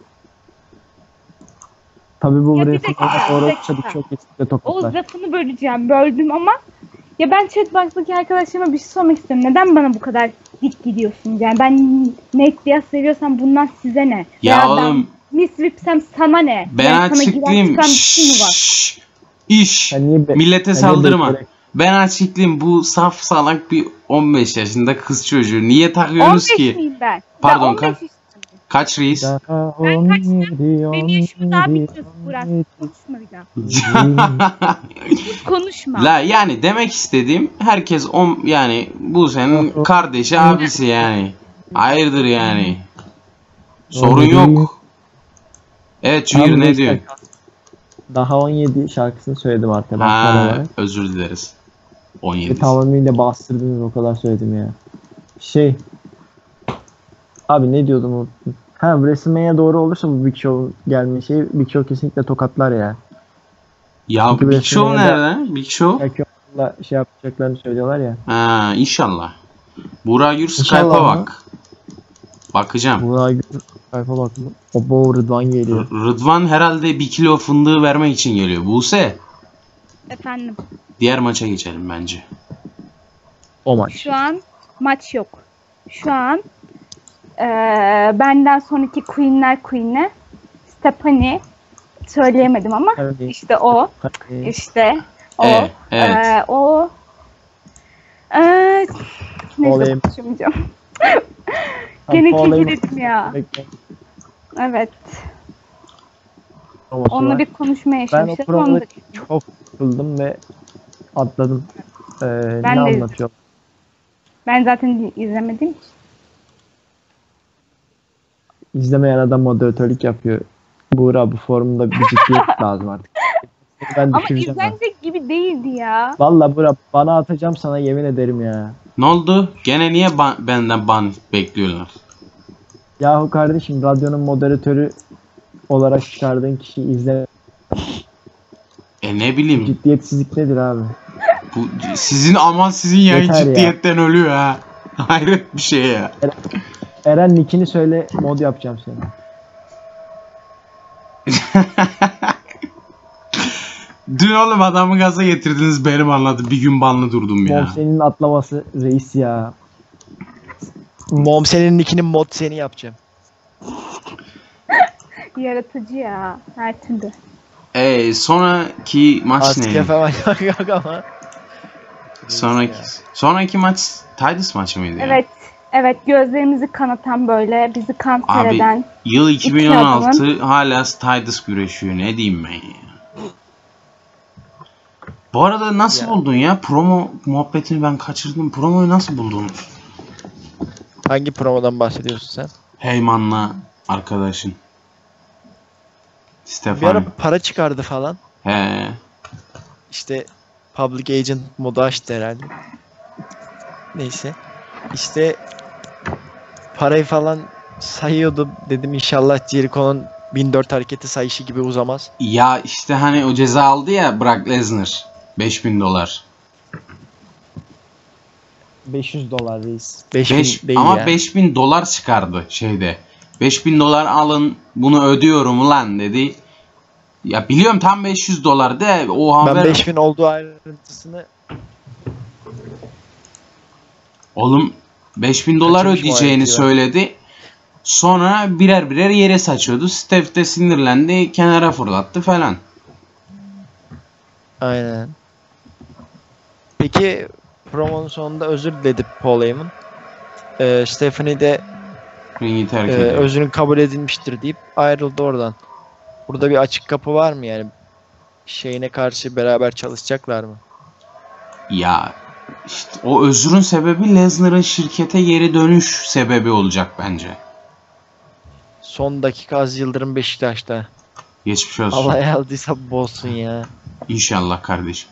Tabii bu Ya bir WrestleMania dakika, sonra bir olursa dakika. Big Show kesinlikle Oğuz tokatlar. lafını böleceğim. Böldüm ama ya ben chatbox'taki arkadaşlarıma bir şey sormak istiyorum. Neden bana bu kadar dik gidiyorsunuz? Yani ben Nate Diaz seviyorsam bundan size ne? Ya Veya oğlum, ben Miss Ripsem sana ne? ben Yani sana giren açıklayayım. çıkan bir şey mi var? Şşş. İş. Sen niye be- Millete sen niye saldırma. bekleyerek- Ben açıklayayım, bu saf salak bir on beş yaşında kız çocuğu. Niye takıyorsunuz on beş ki? miyim ben? Pardon, Ben on beş ka- yaşındayım. Kaç reis? Daha Ben on kaçtım? yedi, Benim yaşım daha on yedi, bitmiyor Burak. on yedi. Konuşma bir daha. Hiç konuşma. La yani demek istediğim, herkes on, yani bu senin kardeşi, abisi yani. Hayırdır yani. Sorun yok. Evet Junior, Tam ne beş diyor? dakika. Daha on yedi şarkısını söyledim arkadaşlar Ha, olarak. özür dileriz. on Ve yedi. tamamıyla bastırdınız, o kadar söyledim ya. Şey. Abi ne diyordum unuttum. Ha, WrestleMania doğru olursa bu Big Show'un gelme şeyi, Big Show kesinlikle tokatlar ya. Ya Çünkü Big Show WrestleMania'da- nerede? Big Show? Belki onunla şey yapacaklarını söylüyorlar ya. Ha, inşallah. Burak Gür İnşallah Skype'a mı? bak. Bakacağım. Burak Gül sayfa bak. O bu Rıdvan geliyor. R- Rıdvan herhalde bir kilo fındığı vermek için geliyor. Buse, Efendim. diğer maça geçelim bence. O maç. Şu an maç yok. Şu an eee, benden sonraki Queen'ler Queen'e Stephanie söyleyemedim ama Hadi. işte o. Hadi. İşte o. Evet, evet. Eee, o. Eee neyse Olayım. konuşamayacağım. Gene Olayım. kekeledim ya. Bekle. Evet. Promosu Onunla var. bir konuşma Ben o yaşamıştım. programda Onu da- çok sıkıldım ve atladım. Ee, Ben ne de- anlatıyor? Ben zaten izlemedim. ki. İzlemeyen adam moderatörlük yapıyor. Buğra, bu forumda bir ciddiyet lazım artık. Ben Ama düşüreceğim ben. izlenecek gibi değildi ya. Valla Buğra, bana atacağım sana, yemin ederim ya. Ne oldu? Gene niye ban- benden ban bekliyorlar? Yahu kardeşim, radyonun moderatörü olarak çıkardığın kişiyi izle. E ne bileyim. Ciddiyetsizlik nedir abi? Bu, sizin aman sizin yayın Yeter ya. ciddiyetten ölüyor ha. Hayret bir şey ya. Eren, nickini söyle, mod yapacağım seni. Dün oğlum adamı gaza getirdiniz, benim anladı. Bir gün banlı durdum ya. Mom senin atlaması reis ya. Mom senin nickinin mod seni yapacağım. Yaratıcı ya. Her türlü. E sonraki maç Askıya ne? falan yok ama. Sonraki sonraki maç Titus maçı mıydı ya? Evet. Evet, gözlerimizi kanatan, böyle bizi kanser Abi, eden. Yıl iki bin on altı İki hala Titus güreşiyor. Ne diyeyim ben ya? Bu arada nasıl Ya. buldun ya? Promo muhabbetini ben kaçırdım. Promoyu nasıl buldun? Hangi promodan bahsediyorsun sen? Heyman'la arkadaşın. Bir Stefan. ara para çıkardı falan. He. İşte Public Agent modu açtı herhalde. Neyse. işte parayı falan sayıyordu. Dedim inşallah Jericho'nun bin dört hareketi sayışı gibi uzamaz. Ya işte hani o ceza aldı ya Brock Lesnar. beş bin dolar. beş yüz dolar reis. beş beş bin değil ama ya. beş bin dolar çıkardı şeyde. beş bin dolar alın bunu ödüyorum lan dedi. Ya biliyorum tam beş yüz dolar de o haber. Ben beş bin olduğu ayrıntısını Oğlum beş bin dolar Kaçırmış ödeyeceğini muhabbeti var. söyledi. Sonra birer birer yere saçıyordu. Steph de sinirlendi, kenara fırlattı falan. aynen. Peki promonun sonunda özür diledi Paul Heyman. Ee, Stephanie de Ringi terk e, ediyor. özrün kabul edilmiştir deyip ayrıldı oradan. Burada bir açık kapı var mı yani? Şeyine karşı beraber çalışacaklar mı? Ya işte o özrün sebebi Lesnar'ın şirkete geri dönüş sebebi olacak bence. Son dakika Aziz Yıldırım Beşiktaş'ta. Geçmiş olsun. Allah yazdıysa bozsun ya. İnşallah kardeşim.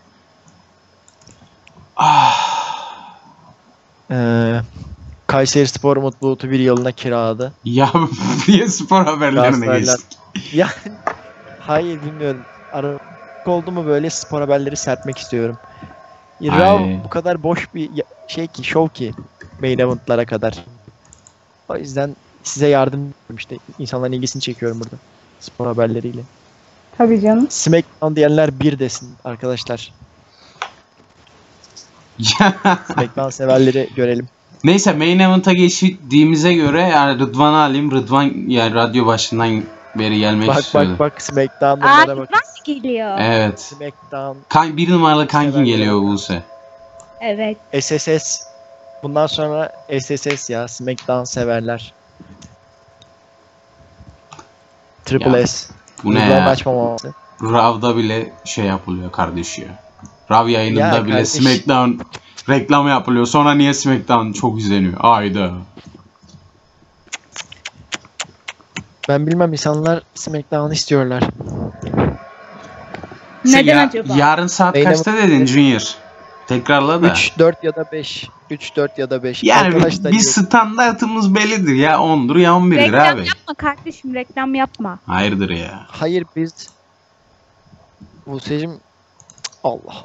Ah. Ee, Kayseri Spor Umut Bulut'u bir yılına kiraladı. Ya niye spor haberlerine Galatasaraylar- geçtik? Ya hayır bilmiyorum. Ara oldu mu böyle spor haberleri serpmek istiyorum. Raw Ay. bu kadar boş bir ya- şey ki, show ki main event'lara kadar. O yüzden size yardım ediyorum işte. İnsanların ilgisini çekiyorum burada. Spor haberleriyle. Tabii canım. SmackDown diyenler bir desin arkadaşlar. SmackDown severleri görelim. Neyse main event'a geçtiğimize göre yani Rıdvan'ı alayım. Rıdvan yani radyo başından beri gelmek Bak istiyordu. bak bak SmackDown Aa, bunlara bak. Rıdvan mı geliyor? Evet. SmackDown, Kan, bir numaralı kankin Severler. geliyor Buse. Evet. S S S. Bundan sonra S S S ya SmackDown severler. Triple Ya, S. Bu ne Rıdvan ya? açmaması. Rav'da bile şey yapılıyor kardeş ya. Rav yayınında Ya bile kardeş. SmackDown reklam yapılıyor. Sonra niye SmackDown çok izleniyor? Ayda. Ben bilmem insanlar SmackDown istiyorlar. Sen Neden ya- acaba? Yarın saat Main kaçta event- dedin Junior? Tekrarla da. üç, dört ya da beş. üç, dört ya da beş. Yani Arkadaşlar bir standartımız bellidir ya. ondur ya on birdir Reklam abi. yapma kardeşim, reklam yapma. Hayırdır ya. hayır biz Buse'cim Allah.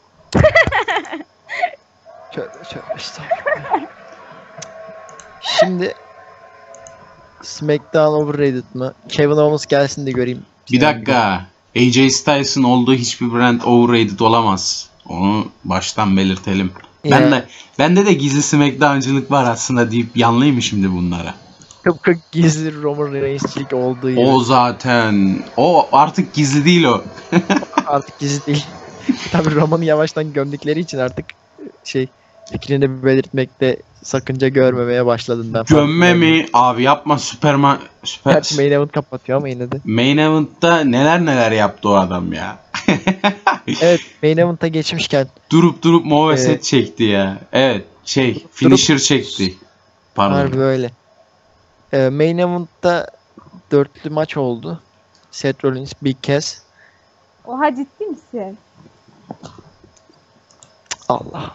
Tövbe tövbe estağfurullah. Şimdi SmackDown overrated mı? Kevin Owens gelsin de göreyim. Bir dakika. A J Styles'ın olduğu hiçbir brand overrated olamaz. Onu baştan belirtelim. Ben Ya. de bende de gizli SmackDown'cılık var aslında deyip yanlıyım şimdi bunlara. Tıpkı gizli Roman Reigns'cilik olduğu gibi. O zaten o artık gizli değil o. Artık gizli değil. Tabii Roman'ı yavaştan gömdükleri için artık şey fikrini belirtmekte sakınca görmemeye başladım ben. Gömme mi? Abi yapma Superman Süper Gerçi main event kapatıyor ama yine de. Main Event'ta neler neler yaptı o adam ya. Evet main event'a geçmişken Durup durup moveset Evet. çekti ya. Evet şey finisher çekti. Pardon. harbi öyle. Ee, main event'ta dörtlü maç oldu. Seth Rollins, Big Cass. Oha, ciddi misin? Allah.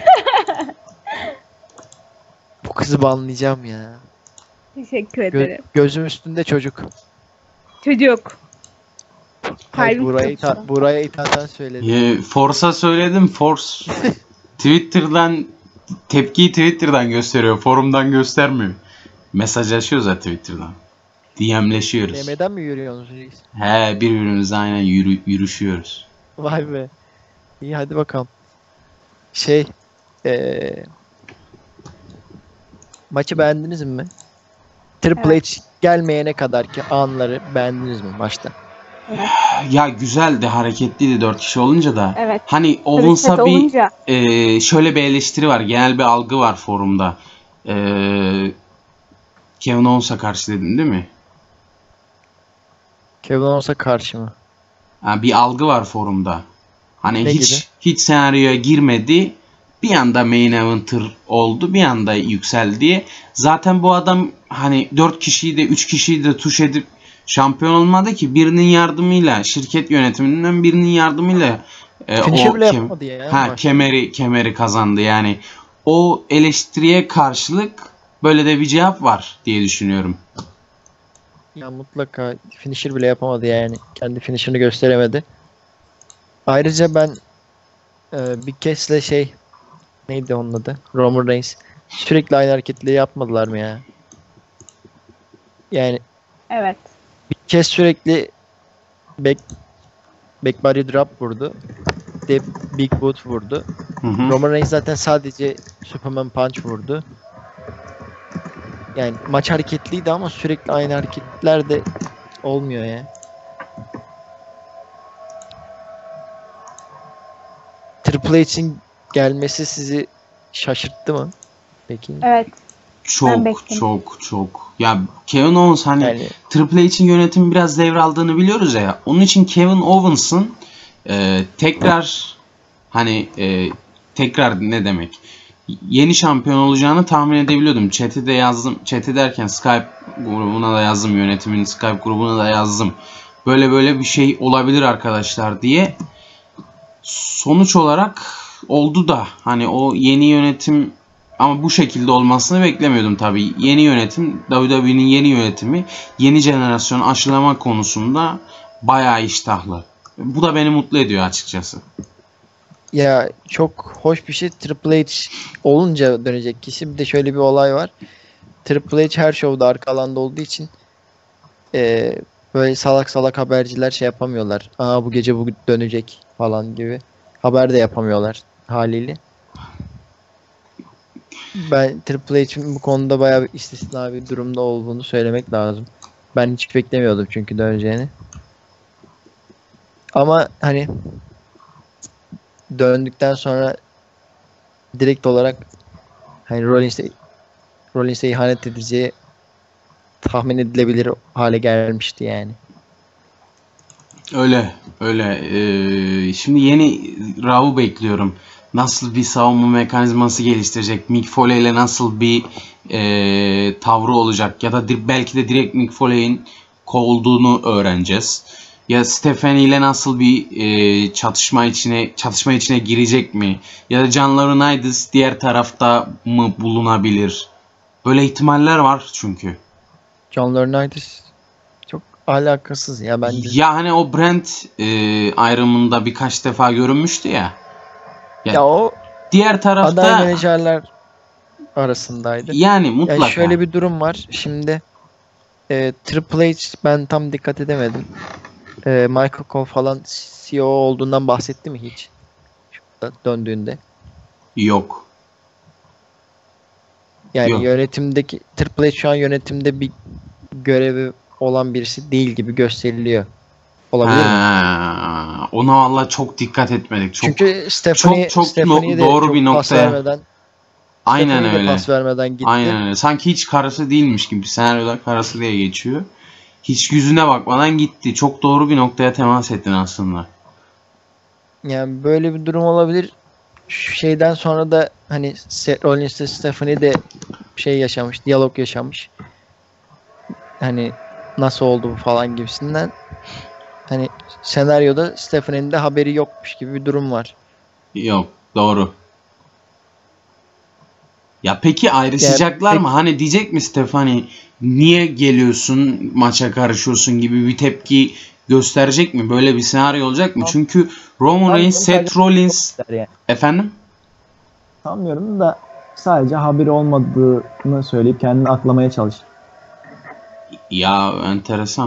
Bu kızı banlayacağım ya. Teşekkür Gö- ederim. gözüm üstünde çocuk. Çocuk. Hayır, Kalbim buraya, çok ita- buraya ithafen söyledi. Ye- Force'a söyledim. Force Twitter'dan tepkiyi Twitter'dan gösteriyor. Forumdan göstermiyor. Mesajlaşıyoruz ya Twitter'dan. D M'leşiyoruz. D M'den mi yürüyorsunuz reis? He birbirimize aynen yürü, yürüşüyoruz. Vay be. İyi hadi bakalım. Şey eee maçı beğendiniz mi? Triple H gelmeyene kadarki anları beğendiniz mi maçta? Ya güzeldi, hareketliydi dört kişi olunca da. Evet. Hani Tabii Owens'a set bir olunca. e, şöyle bir eleştiri var. Genel bir algı var forumda. E, Kevin Owens'a karşı dedin değil mi? Kevin Owens'a karşı mı? Ha, bir algı var forumda. Hani Ne hiç gibi? hiç senaryoya girmedi. Bir anda main eventer oldu. Bir anda yükseldi. Zaten bu adam hani dört kişiyi de üç kişiyi de tuş edip şampiyon olmadı ki. Birinin yardımıyla, şirket yönetiminden birinin yardımıyla e, Finisher o bile kem- yapmadı ya. ha, maçta. kemeri kemeri kazandı. Yani o eleştiriye karşılık böyle de bir cevap var diye düşünüyorum. Ya mutlaka finisher bile yapamadı yani. Kendi finisher'ını gösteremedi. Ayrıca ben e, bir kesle şey neydi onun adı? Roman Reigns. Sürekli aynı hareketleri yapmadılar mı ya? Yani Evet. bir kez sürekli back, back body drop vurdu. Bir de big boot vurdu. Hı hı. Roman Reigns zaten sadece Superman punch vurdu. Yani maç hareketliydi ama sürekli aynı hareketler de olmuyor ya. Triple H'in gelmesi sizi şaşırttı mı? Peki. Evet. Ben Çok bekledim. çok çok. Ya Kevin Owens hani Yani Triple H'in yönetimi biraz devraldığını biliyoruz ya. Onun için Kevin Owens'ın e, tekrar hani e, tekrar ne demek? Yeni şampiyon olacağını tahmin edebiliyordum. Chat'e de yazdım. Chat'e derken Skype grubuna da yazdım. Yönetimin Skype grubuna da yazdım. Böyle böyle bir şey olabilir arkadaşlar diye. Sonuç olarak oldu da hani o yeni yönetim ama bu şekilde olmasını beklemiyordum tabii. Yeni yönetim, W W E'nin yeni yönetimi yeni jenerasyon aşılama konusunda bayağı iştahlı. Bu da beni mutlu ediyor açıkçası. ya çok hoş bir şey. Triple H olunca dönecek kişi. Bir de şöyle bir olay var. Triple H her şovda arka alanda olduğu için eee, böyle salak salak haberciler şey yapamıyorlar. Aa bu gece bu dönecek falan gibi. Haber de yapamıyorlar haliyle. Ben Triple H'in bu konuda bayağı bir istisna bir durumda olduğunu söylemek lazım. Ben hiç beklemiyordum çünkü döneceğini. Ama hani döndükten sonra direkt olarak hani Rollins'e Rollins'e ihanet edeceği tahmin edilebilir hale gelmişti yani. Öyle, öyle. Ee, şimdi yeni Raw'u bekliyorum. Nasıl bir savunma mekanizması geliştirecek? Mick Foley ile nasıl bir e, tavrı olacak? Ya da di- belki de direkt Mick Foley'in kovulduğunu öğreneceğiz. Ya Stephanie ile nasıl bir e, çatışma içine çatışma içine girecek mi? Ya da John Laurinaitis diğer tarafta mı bulunabilir? Böyle ihtimaller var çünkü. John Laurinaitis çok alakasız ya bence. Ya hani o Brent e, ayrımında birkaç defa görünmüştü ya. Ya, Ya o diğer aday tarafta menajerler arasındaydı. yani mutlaka. Yani şöyle bir durum var. Şimdi e, Triple H ben tam dikkat edemedim. E, Michael Cole falan C E O olduğundan bahsetti mi hiç? Şurada döndüğünde. Yok. Yani Yok. yönetimdeki Triple H şu an yönetimde bir görevi olan birisi değil gibi gösteriliyor. Olabilir mi? Ha, ona valla çok dikkat etmedik. Çok Çünkü Stephanie, çok çok Stephanie'ye de doğru çok bir pas noktaya. vermeden Aynen Stephanie'ye de öyle. pas vermeden gitti. Aynen öyle. Sanki hiç karısı değilmiş gibi. Senaryoda karısı diye geçiyor. Hiç yüzüne bakmadan gitti. Çok doğru bir noktaya temas ettin aslında. Yani böyle bir durum olabilir. Şu şeyden sonra da hani Seth Rollins'le Stephanie de şey yaşamış, diyalog yaşamış. Hani nasıl oldu bu falan gibisinden. Hani senaryoda Stephanie'nin de haberi yokmuş gibi bir durum var. Yok. Doğru. Ya peki ayrışacaklar Ya, mı? Hani diyecek mi Stefani niye geliyorsun maça karışıyorsun gibi bir tepki gösterecek mi? Böyle bir senaryo olacak mı? Tam- Çünkü Roman Reigns, Seth Rollins Yani efendim? Sanmıyorum da sadece haberi olmadığını söyleyip kendini aklamaya çalış. Ya enteresan.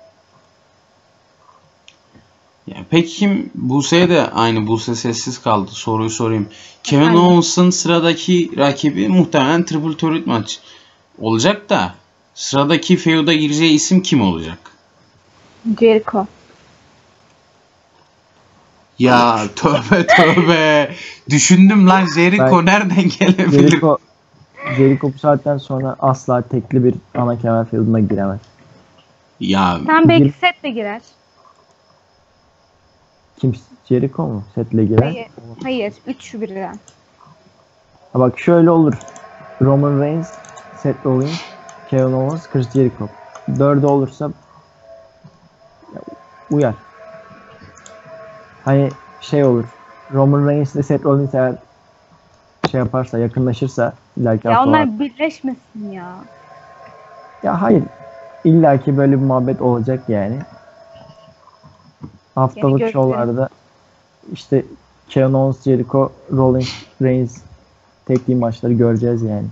Ya peki kim? Buse de aynı. Buse sessiz kaldı. Soruyu sorayım. Kevin Efendim? Owens'ın sıradaki rakibi muhtemelen Triple Threat maç olacak da sıradaki feud'a gireceği isim kim olacak? Jericho. Ya tövbe tövbe. Düşündüm lan Jericho Ben- nereden gelebilir? Jericho, Jericho bu saatten sonra asla tekli bir ana kemer field'ına giremez. Ya Tam belki Gir- set de girer. Kim? Jericho mu? Setle girer. Hayır. Hayır. Üç birden. Ha bak şöyle olur. Roman Reigns, Seth Rollins, Kevin Owens, Chris Jericho. Dördü olursa ya, uyar. Hani şey olur. Roman Reigns ile Seth Rollins eğer şey yaparsa, yakınlaşırsa ileriki Ya haftalar. onlar birleşmesin ya. Ya hayır. illaki böyle bir muhabbet olacak yani. Haftalık gösterin. şovlarda işte Kevin Owens, Jericho, Rollins, Reigns tekli maçları göreceğiz yani.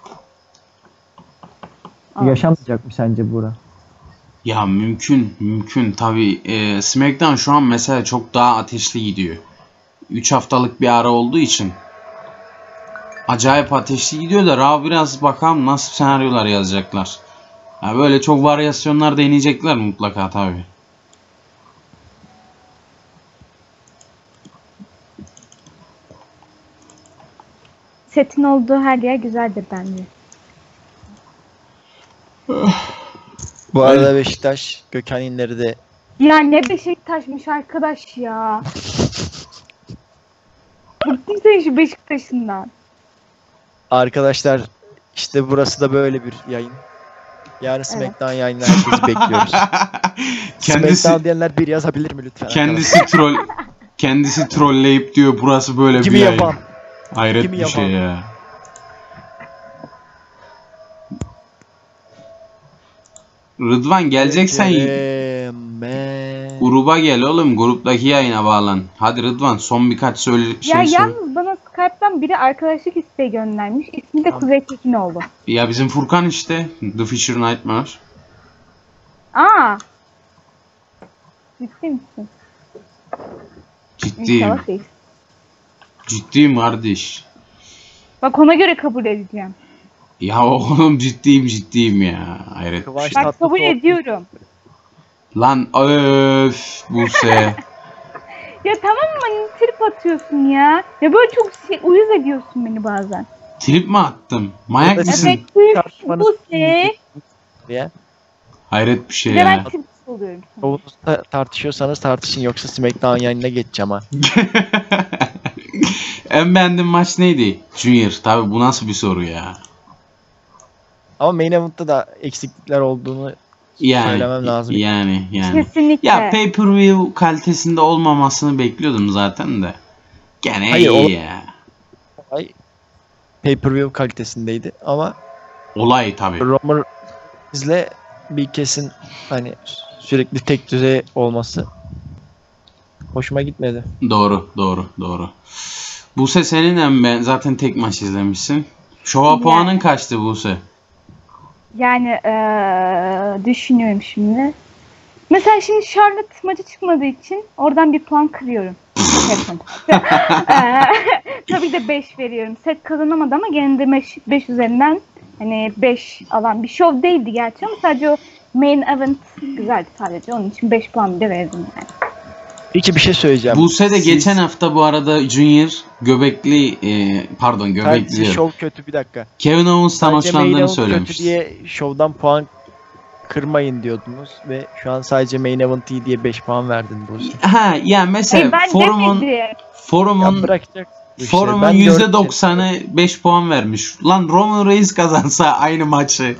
Aa. Yaşanmayacak mı sence bura? Ya mümkün, mümkün tabii. Ee, SmackDown şu an mesela çok daha ateşli gidiyor. üç haftalık bir ara olduğu için acayip ateşli gidiyor da Raw biraz bakalım nasıl senaryolar yazacaklar. Ya böyle çok varyasyonlar deneyecekler mutlaka tabii. Setin olduğu her yer güzeldir bence. Bu arada Beşiktaş Gökhan İnler'i de Ya ne Beşiktaş'mış arkadaş ya. Bıktım sen şu Beşiktaş'ından. arkadaşlar işte burası da böyle bir yayın. Yarın SmackDown yayınına herkesi bekliyoruz. kendisi SmackDown diyenler bir yazabilir mi lütfen? kendisi troll kendisi trolleyip diyor burası böyle Kimi bir yayın. yapan? Hayret Kimi bir şey yapan? ya. Rıdvan geleceksen Kerem. gruba gel oğlum. Gruptaki yayına bağlan. Hadi Rıdvan son birkaç söyle şey Ya söyle. yalnız bana Skype'dan biri arkadaşlık isteği göndermiş. İsmi de Kuzey Tekinoğlu. Ya bizim Furkan işte. The Fisher Nightmare. Aa. Ciddi misin? Ciddiyim. İnşallah değil. Ciddiyim kardeş. Bak ona göre kabul edeceğim. Ya oğlum ciddiyim ciddiyim ya. Hayret bir Kıvanç şey. Bak kabul Tatlıtuğ. ediyorum. Lan öf Buse. Ya tamam mı? Hani trip atıyorsun ya. Ya böyle çok şey, uyuz ediyorsun beni bazen. Trip mi attım? Manyak Evet. mısın? Evet bu Tartışmanız- bu şey. diye. Hayret bir şey Bir de ben ya. trip oluyorum. sana. Şovunuzda tartışıyorsanız tartışın yoksa SmackDown yayınına geçeceğim ha. En beğendiğin maç neydi? Junior. Tabi bu nasıl bir soru ya? Ama Main Event'ta da eksiklikler olduğunu Yani, söylemem lazım. Yani yani. Kesinlikle. Ya pay-per-view kalitesinde olmamasını bekliyordum zaten de. Gene Hayır, iyi o- ya. Ay, pay-per-view kalitesindeydi ama Olay tabi. Roman Reigns'le bir kesin hani sürekli tek düzey olması hoşuma gitmedi. Doğru doğru doğru. Buse senin en ben zaten tek maç izlemişsin. Şova Yani. puanın kaçtı Buse? Yani Yani eee, düşünüyorum şimdi. Mesela şimdi Charlotte maçı çıkmadığı için oradan bir puan kırıyorum. Kesin. Eee, Tabii de beş veriyorum. Set kazanamadı ama gene de beş üzerinden hani beş alan bir şov değildi gerçi ama sadece o main event güzeldi sadece. Onun için beş puan bile verdim yani. Peki bir şey söyleyeceğim. Buse de Siz- geçen hafta bu arada Junior göbekli e, pardon göbekli Sadece diyorum. şov kötü bir dakika. Kevin Owens'tan Sadece Main hoşlandığını Event söylemiş. kötü diye şovdan puan kırmayın diyordunuz ve şu an sadece Main Event iyi diye beş puan verdin Buse. Ha ya mesela Hayır, ben forumun demedim. Ya forumun bırakacak. işte. forumun Ben yüzde dört- doksanı beş puan vermiş. Lan Roman Reigns kazansa aynı maçı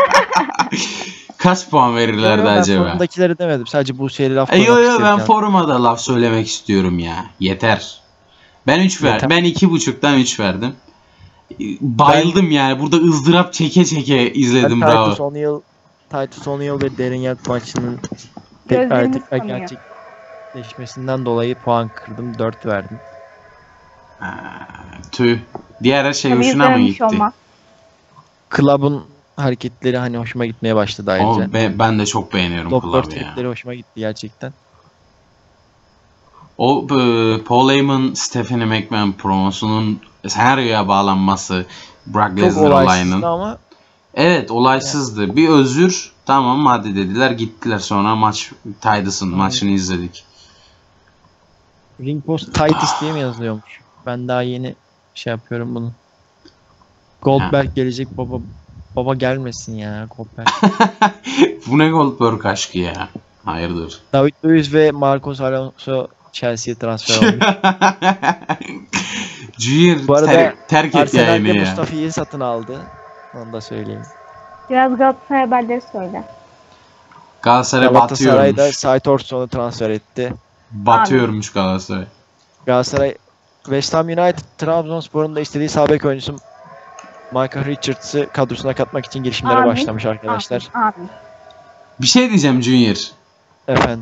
kaç puan verirlerdi Ben acaba? forumdakileri demedim. Sadece Buse'yle laf E, yo koymak yo istedim ben yani. foruma da laf söylemek istiyorum ya. Yeter. Ben üç ver. Yeter. Ben iki buçuktan üç verdim. Bayıldım yani. Burada ızdırap çeke çeke izledim Ben bravo. Titus O'Neil, Titus O'Neil ve Darren Young maçının tekrar Gözlerimiz tekrar kanıyor. gerçekleşmesinden dolayı puan kırdım. dört verdim. Ha, tüh. Diğer her şey Tabii hoşuna mı izlememiş gitti? olmaz. Club'ın hareketleri hani hoşuma gitmeye başladı O, ayrıca. be- ben de çok beğeniyorum Doktor Club'ı ya. tripleri hoşuma gitti gerçekten. O e, Paul Heyman, Stephanie McMahon promosunun senaryoya bağlanması, Brock Çok Lesnar olaysızdı olayının. ama Evet olaysızdı. Bir özür tamam hadi dediler gittiler sonra maç Tidus'un maçını izledik. Ring Post Titus diye mi yazılıyormuş? Ben daha yeni şey yapıyorum bunu. Goldberg gelecek baba. Baba gelmesin ya Goldberg. Bu ne Goldberg aşkı ya. Hayırdır. David Luiz ve Marcos Alonso Chelsea'ye transfer olmuş. Junior Bu arada ter- terk et yayını Arsenal'de ya. Mustafa'yı satın aldı. Onu da söyleyeyim. Biraz Galatasaray haberleri söyle. Galatasaray Galatasaray'da batıyormuş. Sait Orson'u transfer etti. Batıyormuş Galatasaray. Galatasaray West Ham United, Trabzonspor'un da istediği sağ bek oyuncusu Michael Richards'ı kadrosuna katmak için girişimlere Amin. başlamış arkadaşlar. Amin. Amin. Bir şey diyeceğim Junior. Efendim.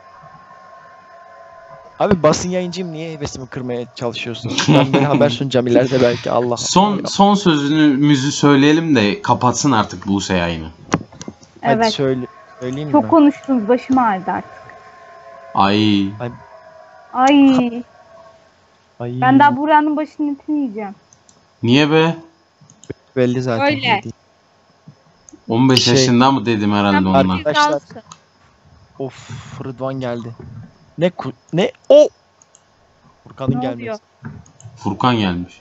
Abi basın yayıncıyım, niye hevesimi kırmaya çalışıyorsun? Ben böyle haber sunacağım ileride belki, Allah. Son son sözümüzü söyleyelim de kapatsın artık Buse yayını. Hadi Evet. söyle, söyleyeyim Çok mi? konuştunuz. Başım ağrıdı artık. Ay. Ay. Ay, Ben daha Buranın başının etini yiyeceğim. Niye be? belli zaten. Öyle. on beş Şey- yaşında mı dedim herhalde Sen ondan. Arkadaşlar- cezalısın. Of, Rıdvan geldi. Ne ku ne o? Furkan'ın Ne gelmesi. oluyor? Furkan gelmiş.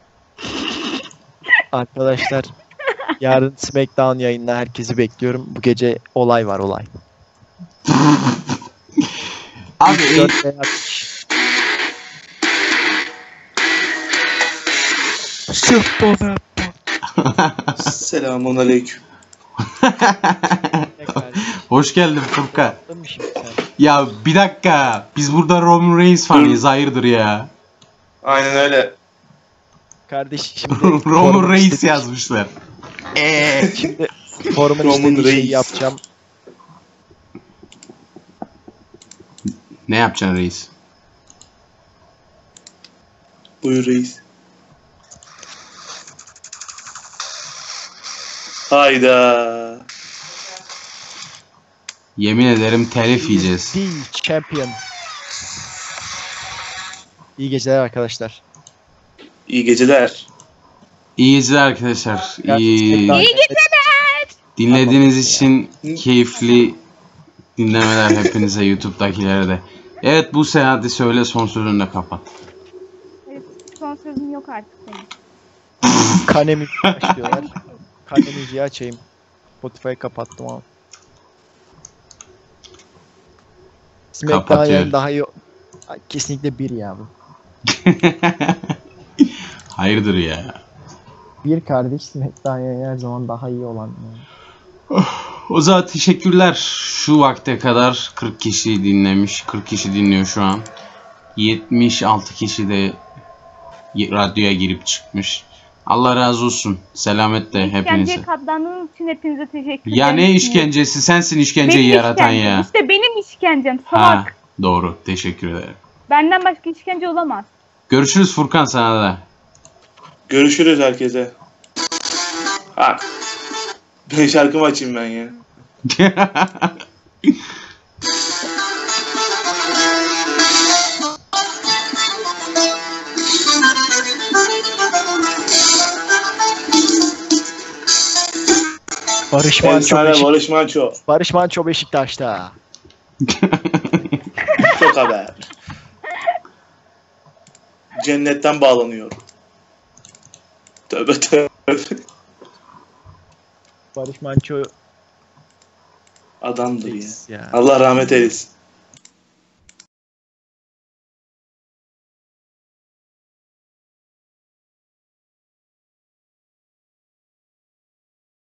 Arkadaşlar yarın Smackdown yayında herkesi bekliyorum. Bu gece olay var, olay. Abi üç, e- dört veya beş. Sırf bana Selamun aleyküm. hoş geldin Furkan. yaptın mı şimdi sen? Ya bir dakika. Biz burada Roman Reigns fanıyız. Hayırdır ya? Aynen öyle. Kardeş şimdi Roman formun Reigns istediği- yazmışlar. Şimdi formun Roman istediği şeyi Reigns. yapacağım. Ne yapacaksın reis? Buyur reis. Hayda. Yemin ederim telif yiyeceğiz. The Champion. İyi geceler arkadaşlar. İyi geceler. İyi geceler arkadaşlar. İyi, Smackdown- İyi geceler. dinlediğiniz için keyifli dinlemeler hepinize, YouTube'dakilere de. Evet Buse, hadi söyle, son sözünü de kapat. Evet, son sözüm yok artık benim. Kane müziği başlıyorlar. Kane müziği açayım. Spotify'ı kapattım ama. Smackdown Kapatıyor. yani daha iyi. Ay, kesinlikle bir ya bu. Hayırdır ya? Bir kardeş Smackdown yayını her zaman daha iyi olan. Yani. O zaman teşekkürler. Şu vakte kadar kırk kişi dinlemiş. kırk kişi dinliyor şu an. yetmiş altı kişi de radyoya girip çıkmış. Allah razı olsun. Selametle hepinize. İşkenceye katlandığınız için hepinize teşekkür ederim. Ya ne işkencesi? Sensin işkenceyi Benim yaratan işkencem. ya. İşte benim işkencem Ha, salak. doğru. Teşekkür ederim. Benden başka işkence olamaz. Görüşürüz Furkan, sana da. Görüşürüz herkese. Ha. Ben şarkımı açayım ben ya. Barış Manço, Efsane Beşik... Barış Manço. Barış Manço Beşiktaş'ta. Çok haber. Cennetten bağlanıyor. Tövbe tövbe. Barış Manço Adamdır ya. ya. Allah rahmet eylesin.